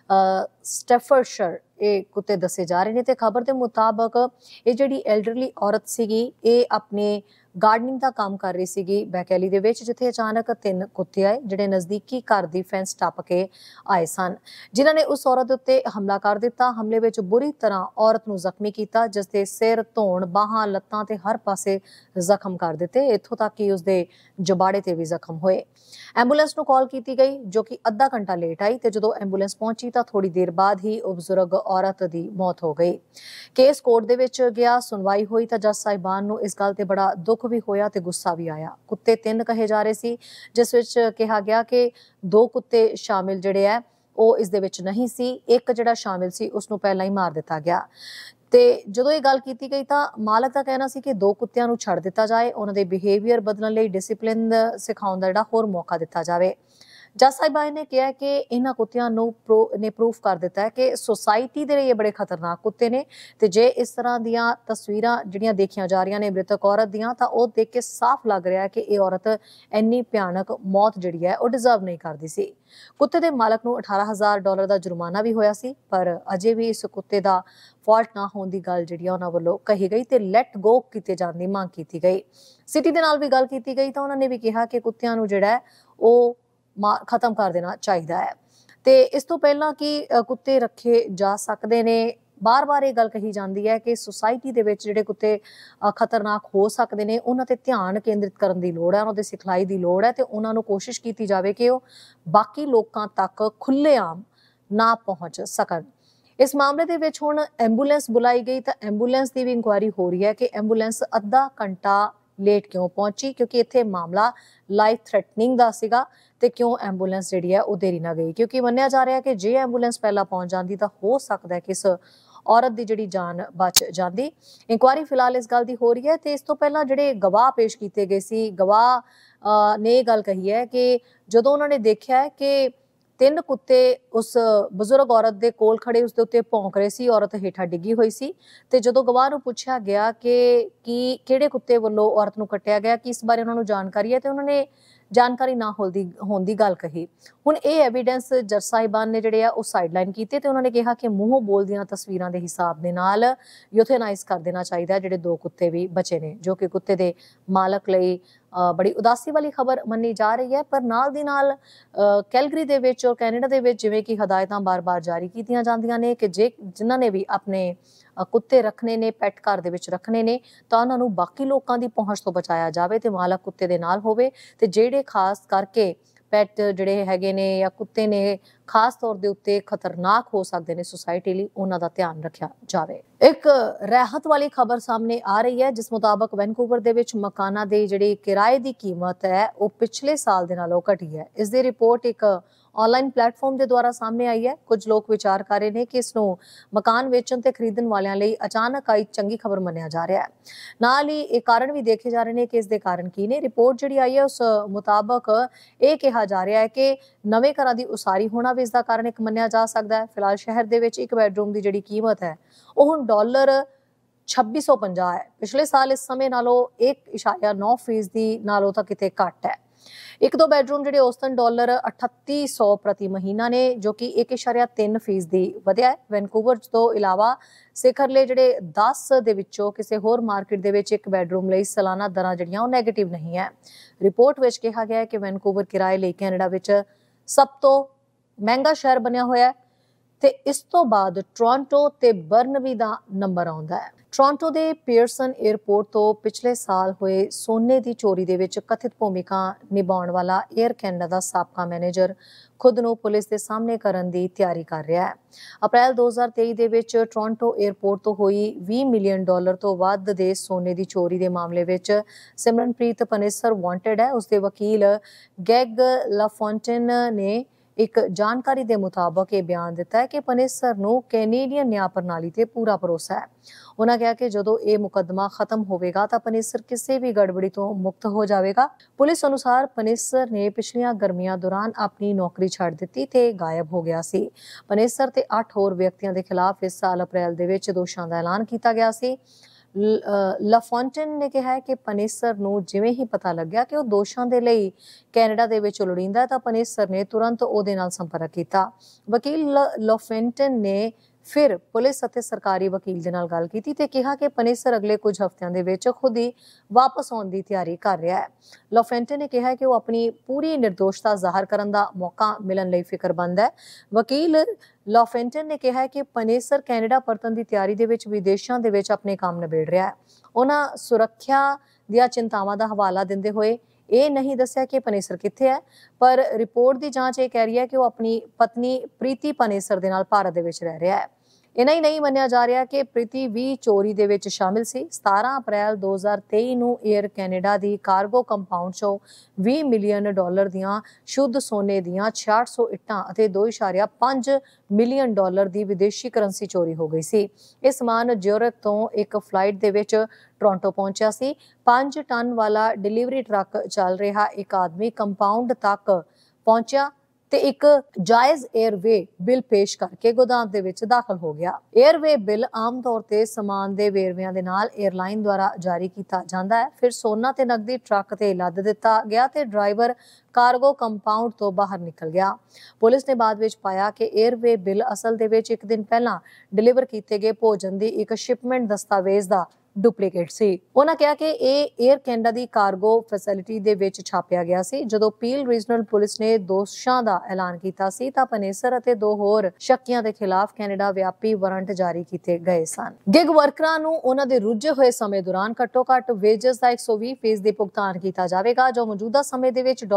ਸਟੈਫਰਡਸ਼ਾਇਰ ਇਹ ਕੁੱਤੇ ਦੱਸੇ ਜਾ ਰਹੇ ਨੇ ਤੇ ਖਬਰ ਦੇ ਮੁਤਾਬਕ ਇਹ ਜਿਹੜੀ ਐਲਡਰਲੀ ਔਰਤ ਸੀਗੀ, ਇਹ ਆਪਣੇ ਗਾਰਡਨਿੰਗ ਦਾ ਕੰਮ ਕਰ ਰਹੀ ਸੀਗੀ ਬੈਕੈਲੀ ਦੇ ਵਿੱਚ, ਜਿੱਥੇ ਅਚਾਨਕ 3 ਕੁੱਤੇ ਆਏ ਜਿਹੜੇ ਨਜ਼ਦੀਕੀ ਘਰ ਦੀ ਫੈਂਸ ਟੱਪ ਕੇ ਆਏ ਸਨ, ਜਿਨ੍ਹਾਂ ਨੇ ਉਸ ਔਰਤ ਉੱਤੇ ਹਮਲਾ ਕਰ ਦਿੱਤਾ। ਹਮਲੇ ਵਿੱਚ ਬੁਰੀ ਤਰ੍ਹਾਂ ਔਰਤ ਨੂੰ ਜ਼ਖਮੀ ਕੀਤਾ, ਜਿਸ ਦੇ ਸਿਰ, ਧੌਣ, ਬਾਹਾਂ, ਲੱਤਾਂ ਤੇ ਹਰ ਪਾਸੇ ਜ਼ਖਮ ਕਰ ਦਿੱਤੇ, ਇੱਥੋਂ ਤੱਕ ਕਿ ਉਸਦੇ ਜਬਾੜੇ ਤੇ ਵੀ ਜ਼ਖਮ ਹੋਏ। ਐਂਬੂਲੈਂਸ ਨੂੰ ਕਾਲ ਕੀਤੀ ਗਈ, ਜੋ ਕਿ ਅੱਧਾ ਘੰਟਾ ਲੇਟ ਆਈ ਤੇ ਜਦੋਂ ਐਂਬੂਲੈਂਸ ਪਹੁੰਚੀ ਤਾਂ ਥੋੜੀ ਦੇਰ ਬਾਅਦ ਹੀ ਉਹ ਬਜ਼ੁਰਗ ਔਰਤ ਦੀ ਮੌਤ ਹੋ ਗਈ। ਕੇਸ ਕੋਰਟ ਦੇ ਵਿੱਚ ਗਿਆ, ਸੁਣਵਾਈ ਹੋਈ ਤਾਂ ਜੱਜ ਸਾਹਿਬਾਨ ਨੂੰ ਇਸ ਗੱਲ ਤੇ ਬੜਾ ਦੁੱਖ ਵੀ ਹੋਇਆ ਤੇ ਗੁੱਸਾ ਵੀ ਆਇਆ। ਕੁੱਤੇ 3 ਕਹੇ ਜਾ ਰਹੇ ਸੀ, ਜਿਸ ਵਿੱਚ ਕਿਹਾ ਗਿਆ ਕਿ 2 ਕੁੱਤੇ ਸ਼ਾਮਿਲ ਜਿਹੜੇ ਹੈ ਉਹ ਇਸ ਦੇ ਵਿੱਚ ਨਹੀਂ ਸੀ। ਇੱਕ ਜਿਹੜਾ ਸ਼ਾਮਿਲ ਸੀ ਉਸ ਨੂੰ ਪਹਿਲਾਂ ਹੀ ਮਾਰ ਦਿੱਤਾ ਗਿਆ। ਤੇ ਜਦੋਂ ਇਹ ਗੱਲ ਕੀਤੀ ਗਈ ਤਾਂ ਮਾਲਕ ਦਾ ਕਹਿਣਾ ਸੀ ਕਿ 2 ਕੁੱਤਿਆਂ ਨੂੰ ਛੱਡ ਦਿੱਤਾ ਜਾਏ, ਉਹਨਾਂ ਦੇ ਬਿਹੇਵੀਅਰ ਬਦਲਣ ਲਈ, ਡਿਸਿਪਲਿਨ ਸਿਖਾਉਣ ਦਾ ਜਿਹੜਾ ਹੋਰ ਮੌਕਾ ਦਿੱਤਾ ਜਾਵੇ। ਜੱਜ ਸਾਹਿਬਾਨ ਨੇ ਕਿਹਾ ਕਿ ਇਹਨਾਂ ਕੁੱਤਿਆਂ ਨੂੰ ਪ੍ਰੂਫ ਕਰ ਦਿੱਤਾ ਹੈ ਕਿ ਸੁਸਾਇਟੀ ਦੇ ਲਈ ਇਹ ਬੜੇ ਖਤਰਨਾਕ ਕੁੱਤੇ ਨੇ ਤੇ ਜੇ ਇਸ ਤਰ੍ਹਾਂ ਦੀਆਂ ਤਸਵੀਰਾਂ ਜਿਹੜੀਆਂ ਦੇਖੀਆਂ ਜਾ ਰਹੀਆਂ ਨੇ ਮ੍ਰਿਤਕ ਔਰਤ ਦੀਆਂ, ਤਾਂ ਉਹ ਦੇਖ ਕੇ ਸਾਫ਼ ਲੱਗ ਰਿਹਾ ਹੈ ਕਿ ਇਹ ਔਰਤ ਇੰਨੀ ਭਿਆਨਕ ਮੌਤ ਜਿਹੜੀ ਹੈ ਉਹ ਡਿਜ਼ਰਵ ਨਹੀਂ ਕਰਦੀ ਸੀ। ਕੁੱਤੇ ਦੇ ਮਾਲਕ ਨੂੰ $18,000 ਦਾ ਜੁਰਮਾਨਾ ਵੀ ਹੋਇਆ ਸੀ, ਪਰ ਅਜੇ ਵੀ ਇਸ ਕੁੱਤੇ ਦਾ ਫਾਲਟ ਨਾ ਹੋਣ ਦੀ ਗੱਲ ਜਿਹੜੀ ਆ ਉਹਨਾਂ ਵੱਲੋਂ ਕਹੀ ਗਈ ਤੇ ਲੈਟ ਗੋ ਕੀਤੇ ਜਾਣ ਦੀ ਮੰਗ ਕੀਤੀ ਗਈ। ਸਿਟੀ ਦੇ ਨਾਲ ਵੀ ਗੱਲ ਕੀਤੀ ਗਈ ਤਾਂ ਉਹਨਾਂ ਨੇ ਵੀ ਕਿਹਾ ਕਿ ਕੁੱਤਿਆਂ ਨੂੰ ਜਿਹੜਾ ਉਹ ਖਤਮ ਕਰ ਦੇਣਾ ਚਾਹੀਦਾ ਹੈ। ਤੇ ਇਸ ਤੋਂ ਪਹਿਲਾਂ ਕਿ ਕੁੱਤੇ ਰੱਖੇ ਜਾ ਸਕਦੇ ਨੇ, ਬਾਰ-ਬਾਰ ਇਹ ਗੱਲ ਕਹੀ ਜਾਂਦੀ ਹੈ ਕਿ ਸੁਸਾਇਟੀ ਦੇ ਵਿੱਚ ਜਿਹੜੇ ਕੁੱਤੇ ਖਤਰਨਾਕ ਹੋ ਸਕਦੇ ਨੇ ਉਹਨਾਂ ਤੇ ਧਿਆਨ ਕੇਂਦਰਿਤ ਕਰਨ ਦੀ ਲੋੜ ਹੈ, ਉਹਨਾਂ ਦੇ ਸਿਖਲਾਈ ਦੀ ਲੋੜ ਹੈ ਤੇ ਉਹਨਾਂ ਨੂੰ ਕੋਸ਼ਿਸ਼ ਕੀਤੀ ਜਾਵੇ ਕਿ ਉਹ ਬਾਕੀ ਲੋਕਾਂ ਤੱਕ ਖੁੱਲ੍ਹੇਆਮ ਨਾ ਪਹੁੰਚ ਸਕਣ। ਇਸ ਮਾਮਲੇ ਦੇ ਵਿੱਚ ਹੁਣ ਐਂਬੂਲੈਂਸ ਬੁਲਾਈ ਗਈ ਤਾਂ ਐਂਬੂਲੈਂਸ ਦੀ ਵੀ ਇਨਕੁਆਇਰੀ ਹੋ ਰਹੀ ਹੈ ਕਿ ਐਂਬੂਲੈਂਸ ਅੱਧਾ ਘੰਟਾ ਲੇਟ ਕਿਉਂ ਪਹੁੰਚੀ, ਕਿਉਂਕਿ ਇੱਥੇ ਮਾਮਲਾ ਲਾਈਫ ਥ੍ਰੈਟਨਿੰਗ ਦਾ ਸੀਗਾ ਤੇ ਕਿਉਂ ਐਂਬੂਲੈਂਸ ਜਿਹੜੀ ਹੈ ਉਹ ਦੇਰੀ ਨਾਲ ਗਈ, ਕਿਉਂਕਿ ਮੰਨਿਆ ਜਾ ਰਿਹਾ ਕਿ ਜੇ ਐਂਬੂਲੈਂਸ ਪਹਿਲਾਂ ਪਹੁੰਚ ਜਾਂਦੀ ਤਾਂ ਹੋ ਸਕਦਾ ਹੈ ਕਿ ਇਸ ਔਰਤ ਦੀ ਜਿਹੜੀ ਜਾਨ ਬਚ ਜਾਂਦੀ। ਇਨਕੁਆਇਰੀ ਫਿਲਹਾਲ ਇਸ ਗੱਲ ਦੀ ਹੋ ਰਹੀ ਹੈ ਤੇ ਇਸ ਤੋਂ ਪਹਿਲਾਂ ਜਿਹੜੇ ਗਵਾਹ ਪੇਸ਼ ਕੀਤੇ ਗਏ ਸੀ, ਗਵਾਹ ਨੇ ਇਹ ਗੱਲ ਕਹੀ ਹੈ ਕਿ ਜਦੋਂ ਉਹਨਾਂ ਨੇ ਦੇਖਿਆ ਕਿ 3 ਕੁੱਤੇ ਉਸ ਬਜ਼ੁਰਗ ਔਰਤ ਦੇ ਕੋਲ ਖੜੇ ਉਸ ਦੇ ਉੱਤੇ ਭੌਂਕ ਰਹੇ ਸੀ, ਔਰਤ ਹੇਠਾਂ ਡਿੱਗੀ ਹੋਈ ਸੀ ਤੇ ਜਦੋਂ ਗਵਾਹ ਨੂੰ ਪੁੱਛਿਆ ਗਿਆ ਕਿ ਕਿਹੜੇ ਕੁੱਤੇ ਵੱਲੋਂ ਔਰਤ ਨੂੰ ਕੱਟਿਆ ਗਿਆ, ਕਿ ਇਸ ਬਾਰੇ ਉਹਨਾਂ ਨੂੰ ਜਾਣਕਾਰੀ ਹੈ ਤੇ ਉਹਨਾਂ ਨੇ ਜਾਣਕਾਰੀ ਨਾ ਹੋਣ ਦੀ ਗੱਲ ਕਹੀ। ਹੁਣ ਇਹ ਐਵੀਡੈਂਸ ਜੱਜ ਸਾਹਿਬਾਨ ਨੇ ਜਿਹੜੇ ਆ ਉਹ ਸਾਈਡਲਾਈਨ ਕੀਤੇ ਤੇ ਉਹਨਾਂ ਨੇ ਕਿਹਾ ਕਿ ਮੂੰਹੋਂ ਬੋਲਦੀਆਂ ਤਸਵੀਰਾਂ ਦੇ ਹਿਸਾਬ ਦੇ ਨਾਲ ਯੂਥੇਨਾਈਜ਼ ਕਰ ਦੇਣਾ ਚਾਹੀਦਾ ਜਿਹੜੇ 2 ਕੁੱਤੇ ਵੀ ਬਚੇ ਨੇ, ਜੋ ਕਿ ਕੁੱਤੇ ਦੇ ਮਾਲਕ ਲਈ ਬੜੀ ਉਦਾਸੀ ਵਾਲੀ ਖਬਰ ਮੰਨੀ ਜਾ ਰਹੀ ਹੈ। ਪਰ ਨਾਲ ਦੀ ਨਾਲ ਕੈਲਗਰੀ ਦੇ ਵਿੱਚ ਔਰ ਕੈਨੇਡਾ ਦੇ ਵਿੱਚ ਜਿਵੇਂ ਕਿ ਹਦਾਇਤਾਂ ਬਾਰ-ਬਾਰ ਜਾਰੀ ਕੀਤੀਆਂ ਜਾਂਦੀਆਂ ਨੇ ਕਿ ਜਿਨ੍ਹਾਂ ਨੇ ਵੀ ਆਪਣੇ ਕੁੱਤੇ ਰੱਖਣੇ ਨੇ, ਪੈਟ ਘਰ ਦੇ ਵਿੱਚ ਰੱਖਣੇ ਨੇ, ਤਾਂ ਉਹਨਾਂ ਨੂੰ ਬਾਕੀ ਲੋਕਾਂ ਦੀ ਪਹੁੰਚ ਤੋਂ ਬਚਾਇਆ ਜਾਵੇ ਤੇ ਮਾਲਕ ਕੁੱਤੇ ਦੇ ਨਾਲ ਹੋਵੇ ਤੇ ਜਿਹੜੇ ਖਾਸ ਕਰਕੇ ਪੈਟ ਜਿਹੜੇ ਹੈਗੇ ਨੇ ਜਾਂ ਕੁੱਤੇ ਨੇ ਖਾਸ ਤੌਰ ਦੇ ਉੱਤੇ ਖਤਰਨਾਕ ਹੋ ਸਕਦੇ ਨੇ ਸੋਸਾਇਟੀ ਲਈ, ਉਹਨਾਂ ਦਾ ਧਿਆਨ ਰੱਖਿਆ ਜਾਵੇ। ਇੱਕ ਰਾਹਤ ਵਾਲੀ ਖਬਰ ਸਾਹਮਣੇ ਆ ਰਹੀ ਹੈ, ਜਿਸ ਮੁਤਾਬਕ ਵੈਨਕੂਵਰ ਦੇ ਵਿੱਚ ਮਕਾਨਾਂ ਦੀ ਜਿਹੜੀ ਕਿਰਾਏ ਦੀ ਕੀਮਤ ਹੈ ਉਹ ਪਿਛਲੇ ਸਾਲ ਦੇ ਨਾਲੋਂ ਘਟੀ ਹੈ। ਇਸ ਦੀ ਰਿਪੋਰਟ ਇੱਕ ਆਨਲਾਈਨ ਪਲੇਟਫਾਰਮ ਦੇ ਦੁਆਰਾ ਸਾਹਮਣੇ ਆਈ ਹੈ। ਕੁਝ ਲੋਕ ਵਿਚਾਰ ਕਰ ਰਹੇ ਨੇ ਕਿ ਇਸ ਨੂੰ ਮਕਾਨ ਵੇਚਣ ਤੇ ਖਰੀਦਣ ਵਾਲਿਆਂ ਲਈ ਅਚਾਨਕ ਆਈ ਚੰਗੀ ਖਬਰ ਮੰਨਿਆ ਜਾ ਰਿਹਾ ਹੈ। ਨਾਲ ਹੀ ਇਹ ਕਾਰਨ ਵੀ ਦੇਖੇ ਜਾ ਰਹੇ ਨੇ ਕਿ ਇਸ ਦੇ ਕਾਰਨ ਕੀ ਨੇ। ਰਿਪੋਰਟ ਜਿਹੜੀ ਆਈ ਹੈ ਉਸ ਮੁਤਾਬਕ ਇਹ ਕਿਹਾ ਜਾ ਰਿਹਾ ਹੈ ਕਿ ਨਵੇਂ ਘਰਾਂ ਦੀ ਉਸਾਰੀ ਹੋਣਾ ਵੀ ਇਸ ਦਾ ਕਾਰਨ ਇੱਕ ਮੰਨਿਆ ਜਾ ਸਕਦਾ ਹੈ। ਫਿਲਹਾਲ ਸ਼ਹਿਰ ਦੇ ਵਿੱਚ ਇੱਕ ਬੈਡਰੂਮ ਦੀ ਜਿਹੜੀ ਕੀਮਤ ਹੈ ਉਹ ਹੁਣ $2650 ਹੈ। ਪਿਛਲੇ ਸਾਲ ਇਸ ਸਮੇਂ ਨਾਲੋਂ 1.9% ਨਾਲੋਂ ਤਾਂ ਕਿਤੇ ਘੱਟ ਹੈ। ਇੱਕ ਦੋ ਬੈਡਰੂਮ ਜਿਹੜੇ ਔਸਤਨ $3800 ਪ੍ਰਤੀ ਮਹੀਨਾ ਨੇ, ਜੋ ਕਿ 1.3% ਵਧਿਆ ਹੈ। ਵੈਨਕੂਵਰ ਤੋਂ ਇਲਾਵਾ ਸਿਖਰਲੇ ਜਿਹੜੇ 10 ਦੇ ਵਿੱਚੋਂ ਕਿਸੇ ਹੋਰ ਮਾਰਕੀਟ ਦੇ ਵਿੱਚ ਇੱਕ ਬੈਡਰੂਮ ਲਈ ਸਾਲਾਨਾ ਦਰਾਂ ਜਿਹੜੀਆਂ ਉਹ ਨੈਗੇਟਿਵ ਨਹੀਂ ਹੈ। ਰਿਪੋਰਟ ਵਿੱਚ ਕਿਹਾ ਗਿਆ ਹੈ ਕਿ ਵੈਨਕੂਵਰ ਕਿਰਾਏ ਲਈ ਕੈਨੇਡਾ ਵਿੱਚ ਸਭ ਤੋਂ ਮਹਿੰਗਾ ਸ਼ਹਿਰ ਬਣਿਆ ਹੋਇਆ ਹੈ ਤੇ ਇਸ ਤੋਂ ਬਾਅਦ ਟੋਰਾਂਟੋ ਤੇ ਬਰਨਬੀ ਦਾ ਨੰਬਰ ਆਉਂਦਾ ਹੈ। ਟੋਰਾਂਟੋ ਦੇ ਪੀਅਰਸਨ 에ਅਰਪੋਰਟ ਤੋਂ ਪਿਛਲੇ ਸਾਲ ਹੋਏ ਸੋਨੇ ਦੀ ਚੋਰੀ ਦੇ ਵਿੱਚ ਕਥਿਤ ਭੂਮਿਕਾ ਨਿਭਾਉਣ ਵਾਲਾ 에ਅਰ ਕੈਨੇਡਾ ਦਾ ਸਾਬਕਾ ਮੈਨੇਜਰ ਖੁਦ ਨੂੰ ਪੁਲਿਸ ਦੇ ਸਾਹਮਣੇ ਕਰਨ ਦੀ ਤਿਆਰੀ ਕਰ ਰਿਹਾ ਹੈ। ਅਪ੍ਰੈਲ 2023 ਦੇ ਵਿੱਚ ਟੋਰਾਂਟੋ 에ਅਰਪੋਰਟ ਤੋਂ ਹੋਈ $20 ਮਿਲੀਅਨ ਤੋਂ ਵੱਧ ਦੇ ਸੋਨੇ ਦੀ ਚੋਰੀ ਦੇ ਮਾਮਲੇ ਵਿੱਚ ਸਿਮਰਨਪ੍ਰੀਤ ਪਨੇਸਰ ਵਾਂਟਡ ਹੈ। ਉਸਦੇ ਵਕੀਲ ਗੈਗ ਲਾਫੋਂਟੇਨ ਨੇ ਇੱਕ ਜਾਣਕਾਰੀ ਦੇ ਮੁਤਾਬਕ ਇਹ ਬਿਆਨ ਦਿੱਤਾ ਹੈ ਕਿ ਪਨੇਸਰ ਨੂੰ ਕੈਨੇਡੀਅਨ ਨਿਆਂ ਪ੍ਰਣਾਲੀ ਤੇ ਪੂਰਾ ਭਰੋਸਾ ਹੈ। ਉਹਨਾਂ ਕਿਹਾ ਕਿ ਜਦੋਂ ਇਹ ਮੁਕੱਦਮਾ ਖਤਮ ਹੋਵੇਗਾ ਤਾਂ ਪਨੇਸਰ ਕਿਸੇ ਵੀ ਗੜਬੜੀ ਤੋਂ ਮੁਕਤ ਹੋ ਜਾਵੇਗਾ। ਪੁਲਿਸ ਅਨੁਸਾਰ ਪਨੇਸਰ ਨੇ ਪਿਛਲੀਆਂ ਗਰਮੀਆਂ ਦੌਰਾਨ ਆਪਣੀ ਨੌਕਰੀ ਛੱਡ ਦਿੱਤੀ ਤੇ ਗਾਇਬ ਹੋ ਗਿਆ ਸੀ। ਪਨੇਸਰ ਤੇ 8 ਹੋਰ ਵਿਅਕਤੀਆਂ ਦੇ ਖਿਲਾਫ ਇਸ ਸਾਲ ਅਪ੍ਰੈਲ ਦੇ ਵਿੱਚ ਦੋਸ਼ਾਂ ਦਾ ਐਲਾਨ ਕੀਤਾ ਗਿਆ ਸੀ। ਲਾਫੋਂਟੇਨ ਨੇ ਕਿਹਾ ਕਿ ਪਨੇਸਰ ਨੂੰ ਜਿਵੇਂ ਹੀ ਪਤਾ ਲੱਗਿਆ ਕਿ ਉਹ ਦੋਸ਼ਾਂ ਦੇ ਲਈ ਕੈਨੇਡਾ ਦੇ ਵਿੱਚ ਲੋੜੀਂਦਾ ਹੈ ਤਾਂ ਪਨੇਸਰ ਨੇ ਤੁਰੰਤ ਉਹਦੇ ਨਾਲ ਸੰਪਰਕ ਕੀਤਾ। ਵਕੀਲ ਲਾਫੋਂਟੇਨ ਨੇ ਫਿਰ ਪੁਲਿਸ ਅਤੇ ਸਰਕਾਰੀ ਵਕੀਲ ਦੇ ਨਾਲ ਗੱਲ ਕੀਤੀ ਤੇ ਕਿਹਾ ਕਿ ਪਨੇਸਰ ਅਗਲੇ ਕੁਝ ਹਫ਼ਤਿਆਂ ਦੇ ਵਿੱਚ ਖੁਦ ਹੀ ਵਾਪਸ ਆਉਣ ਦੀ ਤਿਆਰੀ ਕਰ ਰਿਹਾ ਹੈ। ਲਾਫੋਂਟੇਨ ਨੇ ਕਿਹਾ ਕਿ ਉਹ ਆਪਣੀ ਪੂਰੀ ਨਿਰਦੋਸ਼ਤਾ ਜ਼ਾਹਰ ਕਰਨ ਦਾ ਮੌਕਾ ਮਿਲਣ ਲਈ ਫਿਕਰਮੰਦ ਹੈ। ਵਕੀਲ ਲਾਫੋਂਟੇਨ ਨੇ ਕਿਹਾ ਕਿ ਪਨੇਸਰ ਕੈਨੇਡਾ ਪਰਤਣ ਦੀ ਤਿਆਰੀ ਦੇ ਵਿੱਚ ਵਿਦੇਸ਼ਾਂ ਦੇ ਵਿੱਚ ਆਪਣੇ ਕੰਮ ਨਿਬੇੜ ਰਿਹਾ ਹੈ। ਉਹਨਾਂ ਸੁਰੱਖਿਆ ਦੀਆਂ ਚਿੰਤਾਵਾਂ ਦਾ ਹਵਾਲਾ ਦਿੰਦੇ ਹੋਏ ਇਹ ਨਹੀਂ ਦੱਸਿਆ ਕਿ ਪਨੇਸਰ ਕਿੱਥੇ ਹੈ, ਪਰ ਰਿਪੋਰਟ ਦੀ ਜਾਂਚ ਇਹ ਕਹਿ ਰਹੀ ਹੈ ਕਿ ਉਹ ਆਪਣੀ ਪਤਨੀ ਪ੍ਰੀਤੀ ਪਨੇਸਰ ਦੇ ਨਾਲ ਭਾਰਤ ਦੇ ਵਿੱਚ ਰਹਿ ਰਿਹਾ ਹੈ। ਇਨਾ ਹੀ ਨਹੀਂ ਮੰਨਿਆ ਜਾ ਰਿਹਾ ਕਿ ਪ੍ਰੀਤੀ ਵੀ ਚੋਰੀ ਦੇ ਵਿੱਚ ਸ਼ਾਮਿਲ ਸੀ। 17 ਅਪ੍ਰੈਲ 2023 ਨੂੰ 에ਅਰ ਕੈਨੇਡਾ ਦੀ ਕਾਰਗੋ ਕੰਪਾਊਂਡ ਚੋਂ $20 ਮਿਲੀਅਨ ਦੀਆਂ ਸ਼ੁੱਧ ਸੋਨੇ ਦੀਆਂ 6600 ਇੱਟਾਂ ਅਤੇ $2.5 ਮਿਲੀਅਨ ਦੀ ਵਿਦੇਸ਼ੀ ਕਰੰਸੀ ਚੋਰੀ ਹੋ ਗਈ ਸੀ। ਇਹ ਸਮਾਨ ਜਿਊਰਿਖ ਤੋਂ ਇੱਕ ਫਲਾਈਟ ਦੇ ਵਿੱਚ ਟੋਰਾਂਟੋ ਪਹੁੰਚਿਆ ਸੀ। 5 ਟਨ ਵਾਲਾ ਡਿਲੀਵਰੀ ਟਰੱਕ ਚੱਲ ਰਿਹਾ ਇੱਕ ਆਦਮੀ ਕੰਪਾਊਂਡ ਤੱਕ ਪਹੁੰਚਿਆ ਤੇ ਇੱਕ ਜਾਇਜ਼ 에ਅਰਵੇ ਬਿੱਲ ਪੇਸ਼ ਕਰਕੇ ਗੋਦਾਮ ਦੇ ਵਿੱਚ ਦਾਖਲ ਹੋ ਗਿਆ। 에ਅਰਵੇ ਬਿੱਲ ਆਮ ਤੌਰ ਤੇ ਸਮਾਨ ਦੇ ਵੇਰਵਿਆਂ ਦੇ ਨਾਲ 에ਅਰਲਾਈਨ ਦੁਆਰਾ ਜਾਰੀ ਕੀਤਾ ਜਾਂਦਾ ਹੈ। ਫਿਰ ਸੋਨਾ ਤੇ ਨਕਦੀ ਟਰੱਕ ਤੇ ਲੱਦ ਦਿੱਤਾ ਗਿਆ ਤੇ ਡਰਾਈਵਰ ਕਾਰਗੋ ਕੰਪਾਊਂਡ ਤੋਂ ਬਾਹਰ ਨਿਕਲ ਗਿਆ। ਪੁਲਿਸ ਨੇ ਬਾਅਦ ਵਿੱਚ ਪਾਇਆ ਕਿ 에ਅਰਵੇ ਬਿੱਲ ਅਸਲ ਦੇ ਵਿੱਚ ਇੱਕ ਦਿਨ ਪਹਿਲਾਂ ਡਿਲੀਵਰ ਕੀਤੇ ਗਏ ਭੋਜਨ ਦੀ ਇੱਕ ਸ਼ਿਪਮੈਂਟ ਦਸਤਾਵੇਜ਼ ਦਾ ਡੁਪਲੀਕੇਟ ਸੀ। ਉਹਨਾਂ ਕਿਹਾ ਕਿ ਇਹ 에ਅਰ ਕੈਨੇਡਾ ਦੀ ਕਾਰਗੋ ਫੈਸਿਲਿਟੀ ਦੇ ਵਿੱਚ ਛਾਪਿਆ ਗਿਆ ਸੀ। ਜਦੋਂ ਪੀਲ ਰੀਜਨਲ ਪੁਲਿਸ ਨੇ ਦੋਸ਼ਾਂ ਦਾ ਐਲਾਨ ਕੀਤਾ ਸੀ ਤਾਂ ਪਨੇਸਰ ਅਤੇ 2 ਹੋਰ ਸ਼ੱਕੀਆਂ ਦੇ ਖਿਲਾਫ ਕੈਨੇਡਾ ਵਿਆਪੀ ਵਾਰੰਟ ਜਾਰੀ ਕੀਤੇ ਗਏ ਸਨ। ਗਿਗ ਵਰਕਰਾਂ ਨੂੰ ਉਹਨਾਂ ਦੇ ਰੁੱਝੇ ਹੋਏ ਸਮੇਂ ਦੌਰਾਨ ਘੱਟੋ-ਘੱਟ ਵੇਜਸ ਦਾ 120% ਦੇ ਭੁਗਤਾਨ ਕੀਤਾ ਜਾਵੇਗਾ, ਜੋ ਮੌਜੂਦਾ ਸਮੇਂ ਦੇ ਵਿੱਚ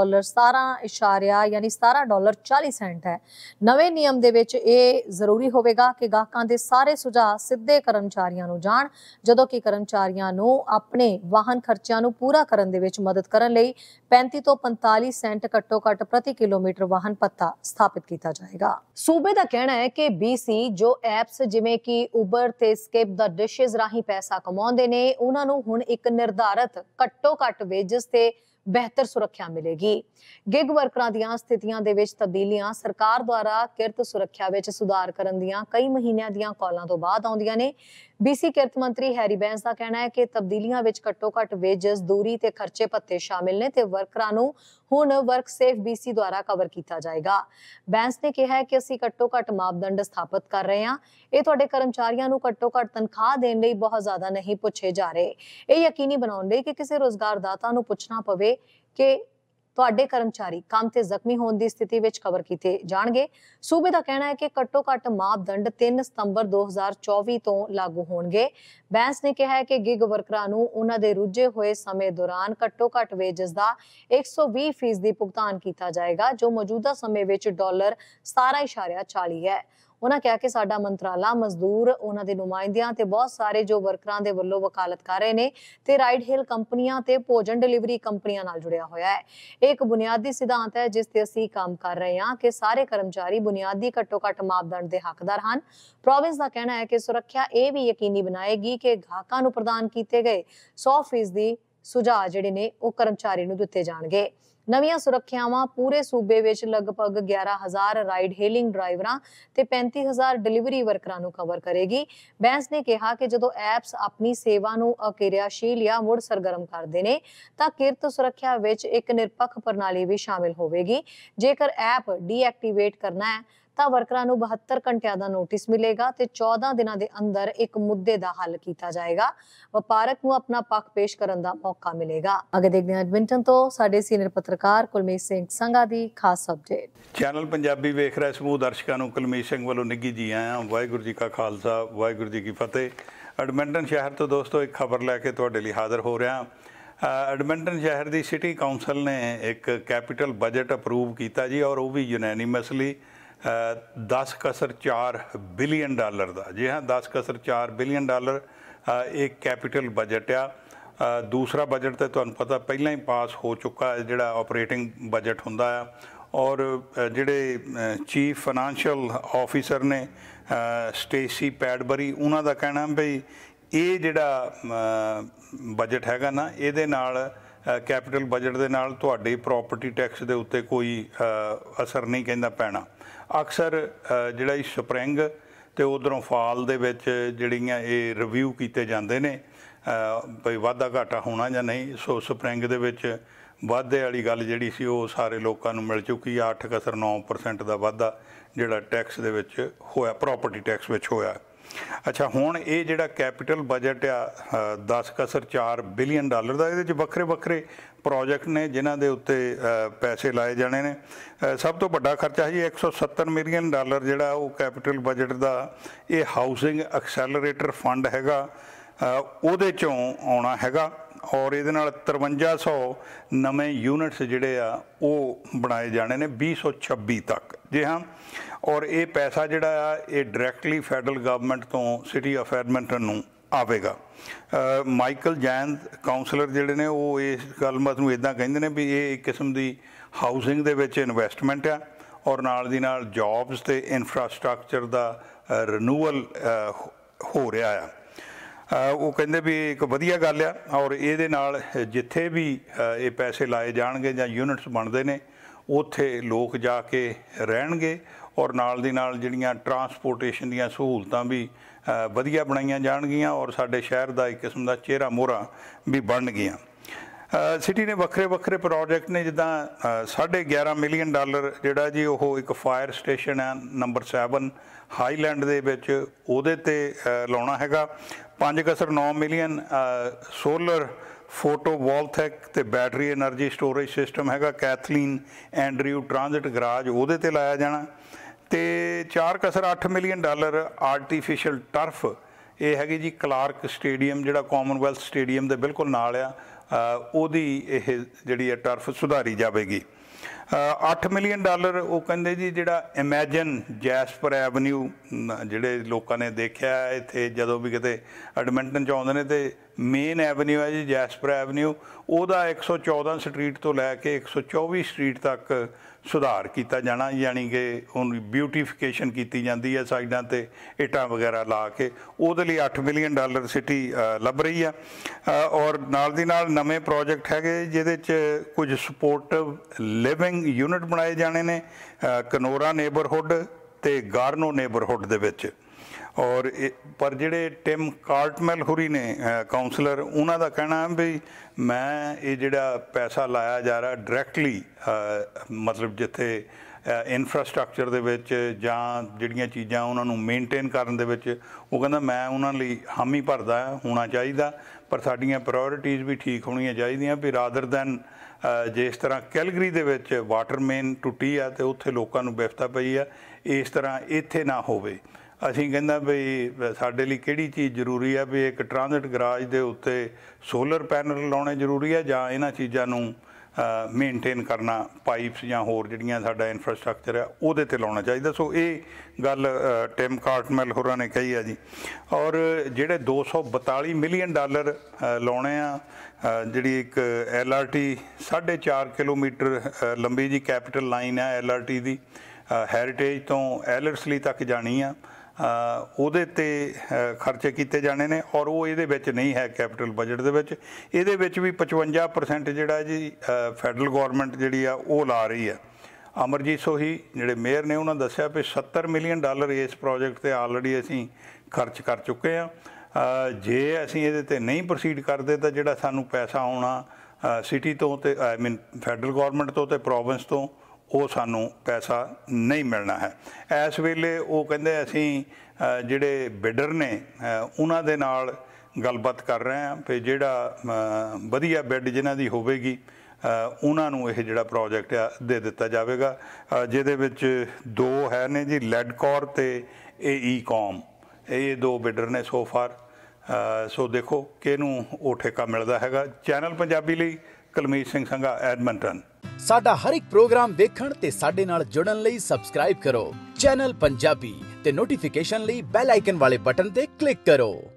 $17.40 ਹੈ। ਨਵੇਂ ਨਿਯਮ ਦੇ ਵਿੱਚ ਇਹ ਜ਼ਰੂਰੀ ਹੋਵੇਗਾ ਕਿ ਗਾਹਕਾਂ ਦੇ ਸਾਰੇ ਸੁਝਾਅ ਸਿੱਧੇ ਕਰਮਚਾਰੀਆਂ ਨੂੰ ਜਾਣ, ਜਦੋਂ ਕਿ ਕਰਮਚਾਰੀਆਂ ਨੂੰ ਆਪਣੇ ਵਾਹਨ ਖਰਚਿਆਂ ਨੂੰ ਪੂਰਾ ਕਰਨ ਦੇ ਵਿੱਚ ਮਦਦ ਕਰਨ ਲਈ 35 ਤੋਂ 45 ਸੈਂਟ ਘੱਟੋ-ਘੱਟ ਪ੍ਰਤੀ ਕਿਲੋਮੀਟਰ ਵਾਹਨ ਭੱਤਾ ਸਥਾਪਿਤ ਕੀਤਾ ਜਾਏਗਾ। ਸੂਬੇ ਦਾ ਕਹਿਣਾ ਹੈ ਕਿ BC ਜੋ ਐਪਸ ਜਿਵੇਂ ਕਿ ਉਬਰ ਤੇ ਸਕਿਪ ਦਾ ਡਿਸ਼ਜ਼ ਰਾਹੀਂ ਪੈਸਾ ਕਮਾਉਂਦੇ ਨੇ, ਉਹਨਾਂ ਨੂੰ ਹੁਣ ਇੱਕ ਨਿਰਧਾਰਤ ਘੱਟੋ-ਘੱਟ ਵੇਜਸ ਤੇ ਬਿਹਤਰ ਸੁਰੱਖਿਆ ਮਿਲੇਗੀ। ਗਿਗ ਵਰਕਰਾਂ ਦੀਆਂ ਸਥਿਤੀਆਂ ਦੇ ਵਿੱਚ ਤਬਦੀਲੀਆਂ ਸਰਕਾਰ ਦੁਆਰਾ ਕਿਰਤ ਸੁਰੱਖਿਆ ਵਿੱਚ ਸੁਧਾਰ ਕਰਨ ਦੀਆਂ ਕਈ ਮਹੀਨਿਆਂ ਦੀਆਂ ਕਾਲਾਂ ਤੋਂ ਬਾਅਦ ਆਉਂਦੀਆਂ ਨੇ। BC ਕਿਰਤ ਮੰਤਰੀ ਹੈਰੀ ਬੈਂਸ ਦਾ ਕਹਿਣਾ ਹੈ ਕਿ ਤਬਦੀਲੀਆਂ ਵਿੱਚ ਘੱਟੋ-ਘੱਟ ਵੇਜਸ, ਦੂਰੀ ਤੇ ਖਰਚੇ ਭੱਤੇ ਸ਼ਾਮਿਲ ਨੇ ਤੇ ਵਰਕਰਾਂ ਨੂੰ ਹੁਣ ਵਰਕ ਸੇਫ BC ਦੁਆਰਾ ਕਵਰ ਕੀਤਾ ਜਾਏਗਾ। ਬੈਂਸ ਨੇ ਕਿਹਾ ਹੈ ਕਿ ਅਸੀਂ ਘੱਟੋ-ਘੱਟ ਮਾਪਦੰਡ ਸਥਾਪਿਤ ਕਰ ਰਹੇ ਹਾਂ। ਇਹ ਤੁਹਾਡੇ ਕਰਮਚਾਰੀਆਂ ਨੂੰ ਘੱਟੋ-ਘੱਟ ਤਨਖਾਹ ਦੇਣ ਲਈ ਬਹੁਤ ਜ਼ਿਆਦਾ ਨਹੀਂ ਪੁੱਛੇ ਜਾ ਰਹੇ। ਇਹ ਯਕੀਨੀ ਬਣਾਉਣ ਲਈ ਕਿ ਕਿਸੇ ਰੋਜ਼ਗਾਰਦਾਤਾ ਨੂੰ ਪੁੱਛਣਾ ਪਵੇ ਕਿ ਤੁਹਾਡੇ ਕਰਮਚਾਰੀ ਕੰਮ ਤੇ ਜ਼ਖਮੀ ਹੋਣ ਦੀ ਸਥਿਤੀ ਵਿੱਚ ਕਵਰ ਕੀਤੇ ਜਾਣਗੇ। ਸੂਬੇ ਦਾ ਕਹਿਣਾ ਹੈ ਕਿ ਘੱਟੋ ਘੱਟ ਮਾਪਦੰਡ 3 ਸਤੰਬਰ 2024 ਤੋਂ ਲਾਗੂ ਹੋਣਗੇ। ਬੈਂਸ ਨੇ ਕਿਹਾ ਹੈ ਕਿ ਗਿਗ ਵਰਕਰਾਂ ਨੂੰ ਉਹਨਾਂ ਦੇ ਰੁੱਝੇ ਹੋਏ ਸਮੇਂ ਦੌਰਾਨ ਘੱਟੋ ਘੱਟ ਵੇਜਸ ਦਾ 120% ਭੁਗਤਾਨ ਕੀਤਾ ਜਾਏਗਾ, ਜੋ ਮੌਜੂਦਾ ਸਮੇਂ ਵਿੱਚ $17.40 ਹੈ। ਉਹਨਾਂ ਕਿਹਾ ਕਿ ਸਾਡਾ ਮੰਤਰਾਲਾ ਮਜ਼ਦੂਰ, ਉਹਨਾਂ ਦੇ ਨੁਮਾਇੰਦਿਆਂ ਤੇ ਬਹੁਤ ਸਾਰੇ ਜੋ ਵਰਕਰਾਂ ਦੇ ਵੱਲੋਂ ਵਕਾਲਤ ਕਰ ਰਹੇ ਨੇ ਤੇ ਰਾਈਡ ਹੇਲ ਕੰਪਨੀਆਂ ਤੇ ਭੋਜਨ ਡਿਲੀਵਰੀ ਕੰਪਨੀਆਂ ਨਾਲ ਜੁੜਿਆ ਹੋਇਆ ਹੈ। ਇਹ ਇੱਕ ਬੁਨਿਆਦੀ ਸਿਧਾਂਤ ਹੈ ਜਿਸ ਤੇ ਅਸੀਂ ਕੰਮ ਕਰ ਰਹੇ ਹਾਂ ਕਿ ਸਾਰੇ ਕਰਮਚਾਰੀ ਬੁਨਿਆਦੀ ਘੱਟੋ ਘੱਟ ਮਾਪਦੰਡ ਦੇ ਹੱਕਦਾਰ ਹਨ। ਪ੍ਰੋਵਿੰਸ ਦਾ ਕਹਿਣਾ ਹੈ ਕਿ ਸੁਰੱਖਿਆ ਇਹ ਵੀ ਯਕੀਨੀ ਬਣਾਏਗੀ ਕਿ ਗਾਹਕਾਂ ਨੂੰ ਪ੍ਰਦਾਨ ਕੀਤੇ ਗਏ 100% ਸੁਝਾਅ ਜਿਹੜੇ ਨੇ ਉਹ ਕਰਮਚਾਰੀ ਨੂੰ ਦਿੱਤੇ ਜਾਣਗੇ। ਨਵੀਆਂ ਸੁਰੱਖਿਆਵਾਂ ਪੂਰੇ ਸੂਬੇ ਵਿੱਚ ਲਗਭਗ 11,000 ਰਾਈਡ ਹੇਲਿੰਗ ਡਰਾਈਵਰਾਂ ਤੇ 35,000 ਡਿਲੀਵਰੀ ਵਰਕਰਾਂ ਨੂੰ ਕਵਰ ਕਰੇਗੀ। ਬੈਂਸ ਨੇ ਕਿਹਾ ਕਿ ਜਦੋਂ ਐਪਸ ਆਪਣੀ ਸੇਵਾ ਨੂੰ ਅਕਿਰਿਆਸ਼ੀਲ ਜਾਂ ਮੁੜ ਸਰਗਰਮ ਕਰਦੇ ਨੇ ਤਾਂ ਕਿਰਤ ਸੁਰੱਖਿਆ ਵਿੱਚ ਇੱਕ ਨਿਰਪੱਖ ਪ੍ਰਣਾਲੀ ਵੀ ਸ਼ਾਮਿਲ ਹੋਵੇਗੀ। ਜੇਕਰ ਐਪ ਡੀਐਕਟੀਵੇਟ ਕਰਨਾ ਹੈ ਤਾਂ ਵਰਕਰਾਂ ਨੂੰ 72 ਘੰਟਿਆਂ ਦਾ ਨੋਟਿਸ ਮਿਲੇਗਾ ਤੇ 14 ਦਿਨਾਂ ਦੇ ਅੰਦਰ ਇੱਕ ਮੁੱਦੇ ਦਾ ਹੱਲ ਕੀਤਾ ਜਾਏਗਾ। ਵਪਾਰਕ ਨੂੰ ਆਪਣਾ ਪੱਖ ਪੇਸ਼ ਕਰਨ ਦਾ ਮੌਕਾ ਮਿਲੇਗਾ। ਅੱਗੇ ਦੇਖਦੇ ਹਾਂ ਐਡਮਿੰਟਨ ਤੋਂ ਸਾਡੇ ਸੀਨੀਅਰ ਪੱਤਰਕਾਰ ਕੁਲਮੀਤ ਸਿੰਘ ਸੰਘਾ ਦੀ ਖਾਸ ਅਪਡੇਟ। ਚੈਨਲ ਪੰਜਾਬੀ ਵੇਖ ਰਹੇ ਸਮੂਹ ਦਰਸ਼ਕਾਂ ਨੂੰ ਕੁਲਮੀਤ ਸਿੰਘ ਵੱਲੋਂ ਨਿੱਘੀ ਜੀ ਆਇਆਂ। ਵਾਹਿਗੁਰੂ ਜੀ ਕਾ ਖਾਲਸਾ, ਵਾਹਿਗੁਰੂ ਜੀ ਕੀ ਫਤਿਹ। ਐਡਮਿੰਟਨ ਸ਼ਹਿਰ ਤੋਂ ਦੋਸਤੋ ਇੱਕ ਖਬਰ ਲੈ ਕੇ ਤੁਹਾਡੇ ਲਈ ਹਾਜ਼ਰ ਹੋ ਰਿਹਾ। ਐਡਮਿੰਟਨ ਸ਼ਹਿਰ ਦੀ ਸਿਟੀ ਕਾਉਂਸਲ ਨੇ ਇੱਕ ਕੈਪੀਟਲ ਬਜਟ ਅਪਰੂਵ ਕੀਤਾ ਜੀ, ਔਰ ਉਹ ਵੀ ਯੂਨੈਨਿਮਸਲੀ $10.4 ਬਿਲੀਅਨ ਦਾ। ਜੀ ਹਾਂ, $10.4 ਬਿਲੀਅਨ ਇਹ ਕੈਪੀਟਲ ਬਜਟ ਆ। ਦੂਸਰਾ ਬਜਟ ਤਾਂ ਤੁਹਾਨੂੰ ਪਤਾ ਪਹਿਲਾਂ ਹੀ ਪਾਸ ਹੋ ਚੁੱਕਾ ਹੈ, ਜਿਹੜਾ ਆਪਰੇਟਿੰਗ ਬਜਟ ਹੁੰਦਾ ਆ। ਔਰ ਜਿਹੜੇ ਚੀਫ ਫਾਈਨੈਂਸ਼ੀਅਲ ਆਫਿਸਰ ਨੇ ਸਟੇਸੀ ਪੈਡਬਰੀ, ਉਹਨਾਂ ਦਾ ਕਹਿਣਾ ਵੀ ਇਹ ਜਿਹੜਾ ਬਜਟ ਹੈਗਾ ਨਾ, ਇਹਦੇ ਨਾਲ ਕੈਪੀਟਲ ਬਜਟ ਦੇ ਨਾਲ ਤੁਹਾਡੇ ਪ੍ਰੋਪਰਟੀ ਟੈਕਸ ਦੇ ਉੱਤੇ ਕੋਈ ਅਸਰ ਨਹੀਂ ਕਹਿੰਦਾ ਪੈਣਾ। ਅਕਸਰ ਜਿਹੜਾ ਸਪਰਿੰਗ ਤੇ ਉਧਰੋਂ ਫਾਲ ਦੇ ਵਿੱਚ ਜਿਹੜੀਆਂ ਇਹ ਰਿਵਿਊ ਕੀਤੇ ਜਾਂਦੇ ਨੇ ਭਈ ਵਾਧਾ ਘਾਟਾ ਹੋਣਾ ਜਾਂ ਨਹੀਂ। ਸੋ ਸਪਰਿੰਗ ਦੇ ਵਿੱਚ ਵਾਧੇ ਵਾਲੀ ਗੱਲ ਜਿਹੜੀ ਸੀ ਉਹ ਸਾਰੇ ਲੋਕਾਂ ਨੂੰ ਮਿਲ ਚੁੱਕੀ ਆ। 8.9% ਦਾ ਵਾਧਾ ਜਿਹੜਾ ਟੈਕਸ ਦੇ ਵਿੱਚ ਹੋਇਆ, ਪ੍ਰੋਪਰਟੀ ਟੈਕਸ ਵਿੱਚ ਹੋਇਆ। ਅੱਛਾ, ਹੁਣ ਇਹ ਜਿਹੜਾ ਕੈਪੀਟਲ ਬਜਟ ਆ $10.4 ਬਿਲੀਅਨ ਦਾ, ਇਹਦੇ 'ਚ ਵੱਖਰੇ ਵੱਖਰੇ ਪ੍ਰੋਜੈਕਟ ਨੇ ਜਿਨ੍ਹਾਂ ਦੇ ਉੱਤੇ ਪੈਸੇ ਲਾਏ ਜਾਣੇ ਨੇ। ਸਭ ਤੋਂ ਵੱਡਾ ਖਰਚਾ ਜੀ $170 ਮਿਲੀਅਨ ਜਿਹੜਾ ਉਹ ਕੈਪੀਟਲ ਬਜਟ ਦਾ ਇਹ ਹਾਊਸਿੰਗ ਐਕਸੈਲਰੇਟਰ ਫੰਡ ਹੈਗਾ, ਉਹਦੇ 'ਚੋਂ ਆਉਣਾ ਹੈਗਾ। ਔਰ ਇਹਦੇ ਨਾਲ 5300 ਨਵੇਂ ਯੂਨਿਟਸ ਜਿਹੜੇ ਆ ਉਹ ਬਣਾਏ ਜਾਣੇ ਨੇ 2026 ਤੱਕ। ਜੀ ਹਾਂ, ਔਰ ਇਹ ਪੈਸਾ ਜਿਹੜਾ ਆ ਇਹ ਡਾਇਰੈਕਟਲੀ ਫੈਡਰਲ ਗਵਰਨਮੈਂਟ ਤੋਂ ਸਿਟੀ ਆਫ ਐਡਮਿੰਟਨ ਨੂੰ ਆਵੇਗਾ। ਮਾਈਕਲ ਜੈਨ ਕਾਉਂਸਲਰ ਜਿਹੜੇ ਨੇ ਉਹ ਇਸ ਗੱਲਬਾਤ ਨੂੰ ਇੱਦਾਂ ਕਹਿੰਦੇ ਨੇ ਵੀ ਇਹ ਇੱਕ ਕਿਸਮ ਦੀ ਹਾਊਸਿੰਗ ਦੇ ਵਿੱਚ ਇਨਵੈਸਟਮੈਂਟ ਆ, ਔਰ ਨਾਲ ਦੀ ਨਾਲ ਜੌਬਸ ਤੇ ਇਨਫਰਾਸਟਰਕਚਰ ਦਾ ਰਿਨੂਅਲ ਹੋ ਰਿਹਾ ਆ। ਉਹ ਕਹਿੰਦੇ ਵੀ ਇੱਕ ਵਧੀਆ ਗੱਲ ਆ, ਔਰ ਇਹਦੇ ਨਾਲ ਜਿੱਥੇ ਵੀ ਇਹ ਪੈਸੇ ਲਾਏ ਜਾਣਗੇ ਜਾਂ ਯੂਨਿਟਸ ਬਣਦੇ ਨੇ ਉੱਥੇ ਲੋਕ ਜਾ ਕੇ ਰਹਿਣਗੇ, ਔਰ ਨਾਲ ਦੀ ਨਾਲ ਜਿਹੜੀਆਂ ਟਰਾਂਸਪੋਰਟੇਸ਼ਨ ਦੀਆਂ ਸਹੂਲਤਾਂ ਵੀ ਵਧੀਆ ਬਣਾਈਆਂ ਜਾਣਗੀਆਂ, ਔਰ ਸਾਡੇ ਸ਼ਹਿਰ ਦਾ ਇੱਕ ਕਿਸਮ ਦਾ ਚਿਹਰਾ ਮੋਹਰਾ ਵੀ ਬਣ ਗਈਆਂ। ਸਿਟੀ ਨੇ ਵੱਖਰੇ ਵੱਖਰੇ ਪ੍ਰੋਜੈਕਟ ਨੇ, ਜਿੱਦਾਂ $11.5 ਮਿਲੀਅਨ ਜਿਹੜਾ ਜੀ ਉਹ ਇੱਕ ਫਾਇਰ ਸਟੇਸ਼ਨ ਹੈ ਨੰਬਰ 7 ਹਾਈਲੈਂਡ ਦੇ ਵਿੱਚ, ਉਹਦੇ 'ਤੇ ਲਾਉਣਾ ਹੈਗਾ। $5.9 ਮਿਲੀਅਨ ਸੋਲਰ ਫੋਟੋ ਵੋਲਟੈਕ ਤੇ ਬੈਟਰੀ ਐਨਰਜੀ ਸਟੋਰੇਜ ਸਿਸਟਮ ਹੈਗਾ ਕੈਥਲੀਨ ਐਂਡਰਿਊ ਟ੍ਰਾਂਜ਼ਿਟ ਗਰਾਜ, ਉਹਦੇ 'ਤੇ ਲਾਇਆ ਜਾਣਾ। ਤੇ $4.8 ਮਿਲੀਅਨ ਆਰਟੀਫਿਸ਼ਲ ਟਰਫ, ਇਹ ਹੈਗੀ ਜੀ ਕਲਾਰਕ ਸਟੇਡੀਅਮ ਜਿਹੜਾ ਕਾਮਨਵੈਲਥ ਸਟੇਡੀਅਮ ਦੇ ਬਿਲਕੁਲ ਨਾਲ ਆ, ਉਹਦੀ ਇਹ ਜਿਹੜੀ ਹੈ ਟਰਫ ਸੁਧਾਰੀ ਜਾਵੇਗੀ। $8 ਮਿਲੀਅਨ ਉਹ ਕਹਿੰਦੇ ਜੀ ਜਿਹੜਾ ਇਮੈਜਨ ਜੈਸਪਰ ਐਵਨਿਊ, ਜਿਹੜੇ ਲੋਕਾਂ ਨੇ ਦੇਖਿਆ ਇੱਥੇ ਜਦੋਂ ਵੀ ਕਿਤੇ ਐਡਮਿੰਟਨ 'ਚ ਆਉਂਦੇ ਨੇ ਤੇ ਮੇਨ ਐਵਨਿਊ ਹੈ ਜੀ ਜੈਸਪਰ ਐਵਨਿਊ, ਉਹਦਾ 114 ਸਟਰੀਟ ਤੋਂ ਲੈ ਕੇ 124 ਸਟਰੀਟ ਤੱਕ ਸੁਧਾਰ ਕੀਤਾ ਜਾਣਾ, ਯਾਨੀ ਕਿ ਹੁਣ ਬਿਊਟੀਫਿਕੇਸ਼ਨ ਕੀਤੀ ਜਾਂਦੀ ਹੈ ਸਾਈਡਾਂ 'ਤੇ ਇੱਟਾਂ ਵਗੈਰਾ ਲਾ ਕੇ। ਉਹਦੇ ਲਈ $8 ਮਿਲੀਅਨ ਸਿਟੀ ਲੱਭ ਰਹੀ ਆ। ਔਰ ਨਾਲ ਦੀ ਨਾਲ ਨਵੇਂ ਪ੍ਰੋਜੈਕਟ ਹੈਗੇ ਜਿਹਦੇ 'ਚ ਕੁਝ ਸਪੋਰਟਿਵ ਲਿਵਿੰਗ ਯੂਨਿਟ ਬਣਾਏ ਜਾਣੇ ਨੇ ਕਨੋਰਾ ਨੇਬਰਹੁੱਡ ਤੇ ਗਾਰਨੋ ਨੇਬਰਹੁੱਡ ਦੇ ਵਿੱਚ। ਔਰ ਪਰ ਜਿਹੜੇ ਟਿਮ ਕਾਰਟਮੈਲ ਹੋਰੀ ਨੇ ਕਾਉਂਸਲਰ, ਉਹਨਾਂ ਦਾ ਕਹਿਣਾ ਵੀ ਮੈਂ ਇਹ ਜਿਹੜਾ ਪੈਸਾ ਲਾਇਆ ਜਾ ਰਿਹਾ ਡਾਇਰੈਕਟਲੀ ਮਤਲਬ ਜਿੱਥੇ ਇਨਫਰਾਸਟਰਕਚਰ ਦੇ ਵਿੱਚ ਜਾਂ ਜਿਹੜੀਆਂ ਚੀਜ਼ਾਂ ਉਹਨਾਂ ਨੂੰ ਮੇਨਟੇਨ ਕਰਨ ਦੇ ਵਿੱਚ, ਉਹ ਕਹਿੰਦਾ ਮੈਂ ਉਹਨਾਂ ਲਈ ਹਾਮੀ ਭਰਦਾ ਹੋਣਾ ਚਾਹੀਦਾ, ਪਰ ਸਾਡੀਆਂ ਪ੍ਰਾਇੋਰਟੀਜ਼ ਵੀ ਠੀਕ ਹੋਣੀਆਂ ਚਾਹੀਦੀਆਂ ਵੀ ਰਾਦਰ ਦੈਨ ਜਿਸ ਤਰ੍ਹਾਂ ਕੈਲਗਰੀ ਦੇ ਵਿੱਚ ਵਾਟਰ ਮੇਨ ਟੁੱਟੀ ਆ ਅਤੇ ਉੱਥੇ ਲੋਕਾਂ ਨੂੰ ਬਿਪਤਾ ਪਈ ਆ, ਇਸ ਤਰ੍ਹਾਂ ਇੱਥੇ ਨਾ ਹੋਵੇ। ਅਸੀਂ ਕਹਿੰਦਾ ਵੀ ਸਾਡੇ ਲਈ ਕਿਹੜੀ ਚੀਜ਼ ਜ਼ਰੂਰੀ ਆ ਵੀ ਇੱਕ ਟ੍ਰਾਂਜ਼ਿਟ ਗਰਾਜ ਦੇ ਉੱਤੇ ਸੋਲਰ ਪੈਨਲ ਲਾਉਣੇ ਜ਼ਰੂਰੀ ਆ ਜਾਂ ਇਹਨਾਂ ਚੀਜ਼ਾਂ ਨੂੰ ਮੇਨਟੇਨ ਕਰਨਾ, ਪਾਈਪਸ ਜਾਂ ਹੋਰ ਜਿਹੜੀਆਂ ਸਾਡਾ ਇਨਫਰਾਸਟਰਕਚਰ ਆ ਉਹਦੇ 'ਤੇ ਲਾਉਣਾ ਚਾਹੀਦਾ। ਸੋ ਇਹ ਗੱਲ ਟਿਮ ਕਾਰਟਮੈਲ ਹੋਰਾਂ ਨੇ ਕਹੀ ਆ ਜੀ। ਔਰ ਜਿਹੜੇ $242 ਮਿਲੀਅਨ ਲਾਉਣੇ ਆ, ਜਿਹੜੀ ਇੱਕ LRT 4.5 ਕਿਲੋਮੀਟਰ ਲੰਬੀ ਜੀ ਕੈਪੀਟਲ ਲਾਈਨ ਆ LRT ਦੀ, ਹੈਰੀਟੇਜ ਤੋਂ ਐਲਰਸਲੀ ਤੱਕ ਜਾਣੀ ਆ, ਉਹਦੇ 'ਤੇ ਖਰਚੇ ਕੀਤੇ ਜਾਣੇ ਨੇ ਔਰ ਉਹ ਇਹਦੇ ਵਿੱਚ ਨਹੀਂ ਹੈ ਕੈਪੀਟਲ ਬਜਟ ਦੇ ਵਿੱਚ। ਇਹਦੇ ਵਿੱਚ ਵੀ 55% ਜਿਹੜਾ ਜੀ ਫੈਡਰਲ ਗੌਰਮੈਂਟ ਜਿਹੜੀ ਆ ਉਹ ਲਾ ਰਹੀ ਆ। ਅਮਰਜੀਤ ਸੋਹੀ ਜਿਹੜੇ ਮੇਅਰ ਨੇ ਉਹਨਾਂ ਦੱਸਿਆ ਵੀ $70 ਮਿਲੀਅਨ ਇਸ ਪ੍ਰੋਜੈਕਟ 'ਤੇ ਆਲਰੇਡੀ ਅਸੀਂ ਖਰਚ ਕਰ ਚੁੱਕੇ ਹਾਂ। ਜੇ ਅਸੀਂ ਇਹਦੇ 'ਤੇ ਨਹੀਂ ਪ੍ਰੋਸੀਡ ਕਰਦੇ ਤਾਂ ਜਿਹੜਾ ਸਾਨੂੰ ਪੈਸਾ ਆਉਣਾ ਸਿਟੀ ਤੋਂ ਤੇ ਫੈਡਰਲ ਗੌਰਮੈਂਟ ਤੋਂ ਤੇ ਪ੍ਰੋਵਿੰਸ ਤੋਂ, ਉਹ ਸਾਨੂੰ ਪੈਸਾ ਨਹੀਂ ਮਿਲਣਾ ਹੈ। ਇਸ ਵੇਲੇ ਉਹ ਕਹਿੰਦੇ ਅਸੀਂ ਜਿਹੜੇ ਬਿਡਰ ਨੇ ਉਹਨਾਂ ਦੇ ਨਾਲ ਗੱਲਬਾਤ ਕਰ ਰਹੇ ਹਾਂ ਵੀ ਜਿਹੜਾ ਵਧੀਆ ਬਿਡ ਜਿਨ੍ਹਾਂ ਦੀ ਹੋਵੇਗੀ ਉਹਨਾਂ ਨੂੰ ਇਹ ਜਿਹੜਾ ਪ੍ਰੋਜੈਕਟ ਆ ਦੇ ਦਿੱਤਾ ਜਾਵੇਗਾ, ਜਿਹਦੇ ਵਿੱਚ ਦੋ ਹੈ ਨੇ ਜੀ, ਲੈਡਕੌਰ ਤੇ AECOM, ਇਹ ਦੋ ਬਿਡਰ ਨੇ ਸੋ ਫਾਰ। ਸੋ ਦੇਖੋ ਕਿਹਨੂੰ ਉਹ ਠੇਕਾ ਮਿਲਦਾ ਹੈਗਾ। ਚੈਨਲ ਪੰਜਾਬੀ ਲਈ ਕੁਲਮੀਤ ਸਿੰਘ ਸੰਘਾ, ਐਡਮੰਟਨ। ਸਾਡਾ ਹਰ ਇੱਕ ਪ੍ਰੋਗਰਾਮ ਦੇਖਣ ਤੇ ਸਾਡੇ ਨਾਲ ਜੁੜਨ ਲਈ ਸਬਸਕ੍ਰਾਈਬ ਕਰੋ ਚੈਨਲ ਪੰਜਾਬੀ ਤੇ ਨੋਟੀਫਿਕੇਸ਼ਨ ਲਈ ਬੈਲ ਆਈਕਨ ਵਾਲੇ ਬਟਨ ਤੇ ਕਲਿੱਕ ਕਰੋ।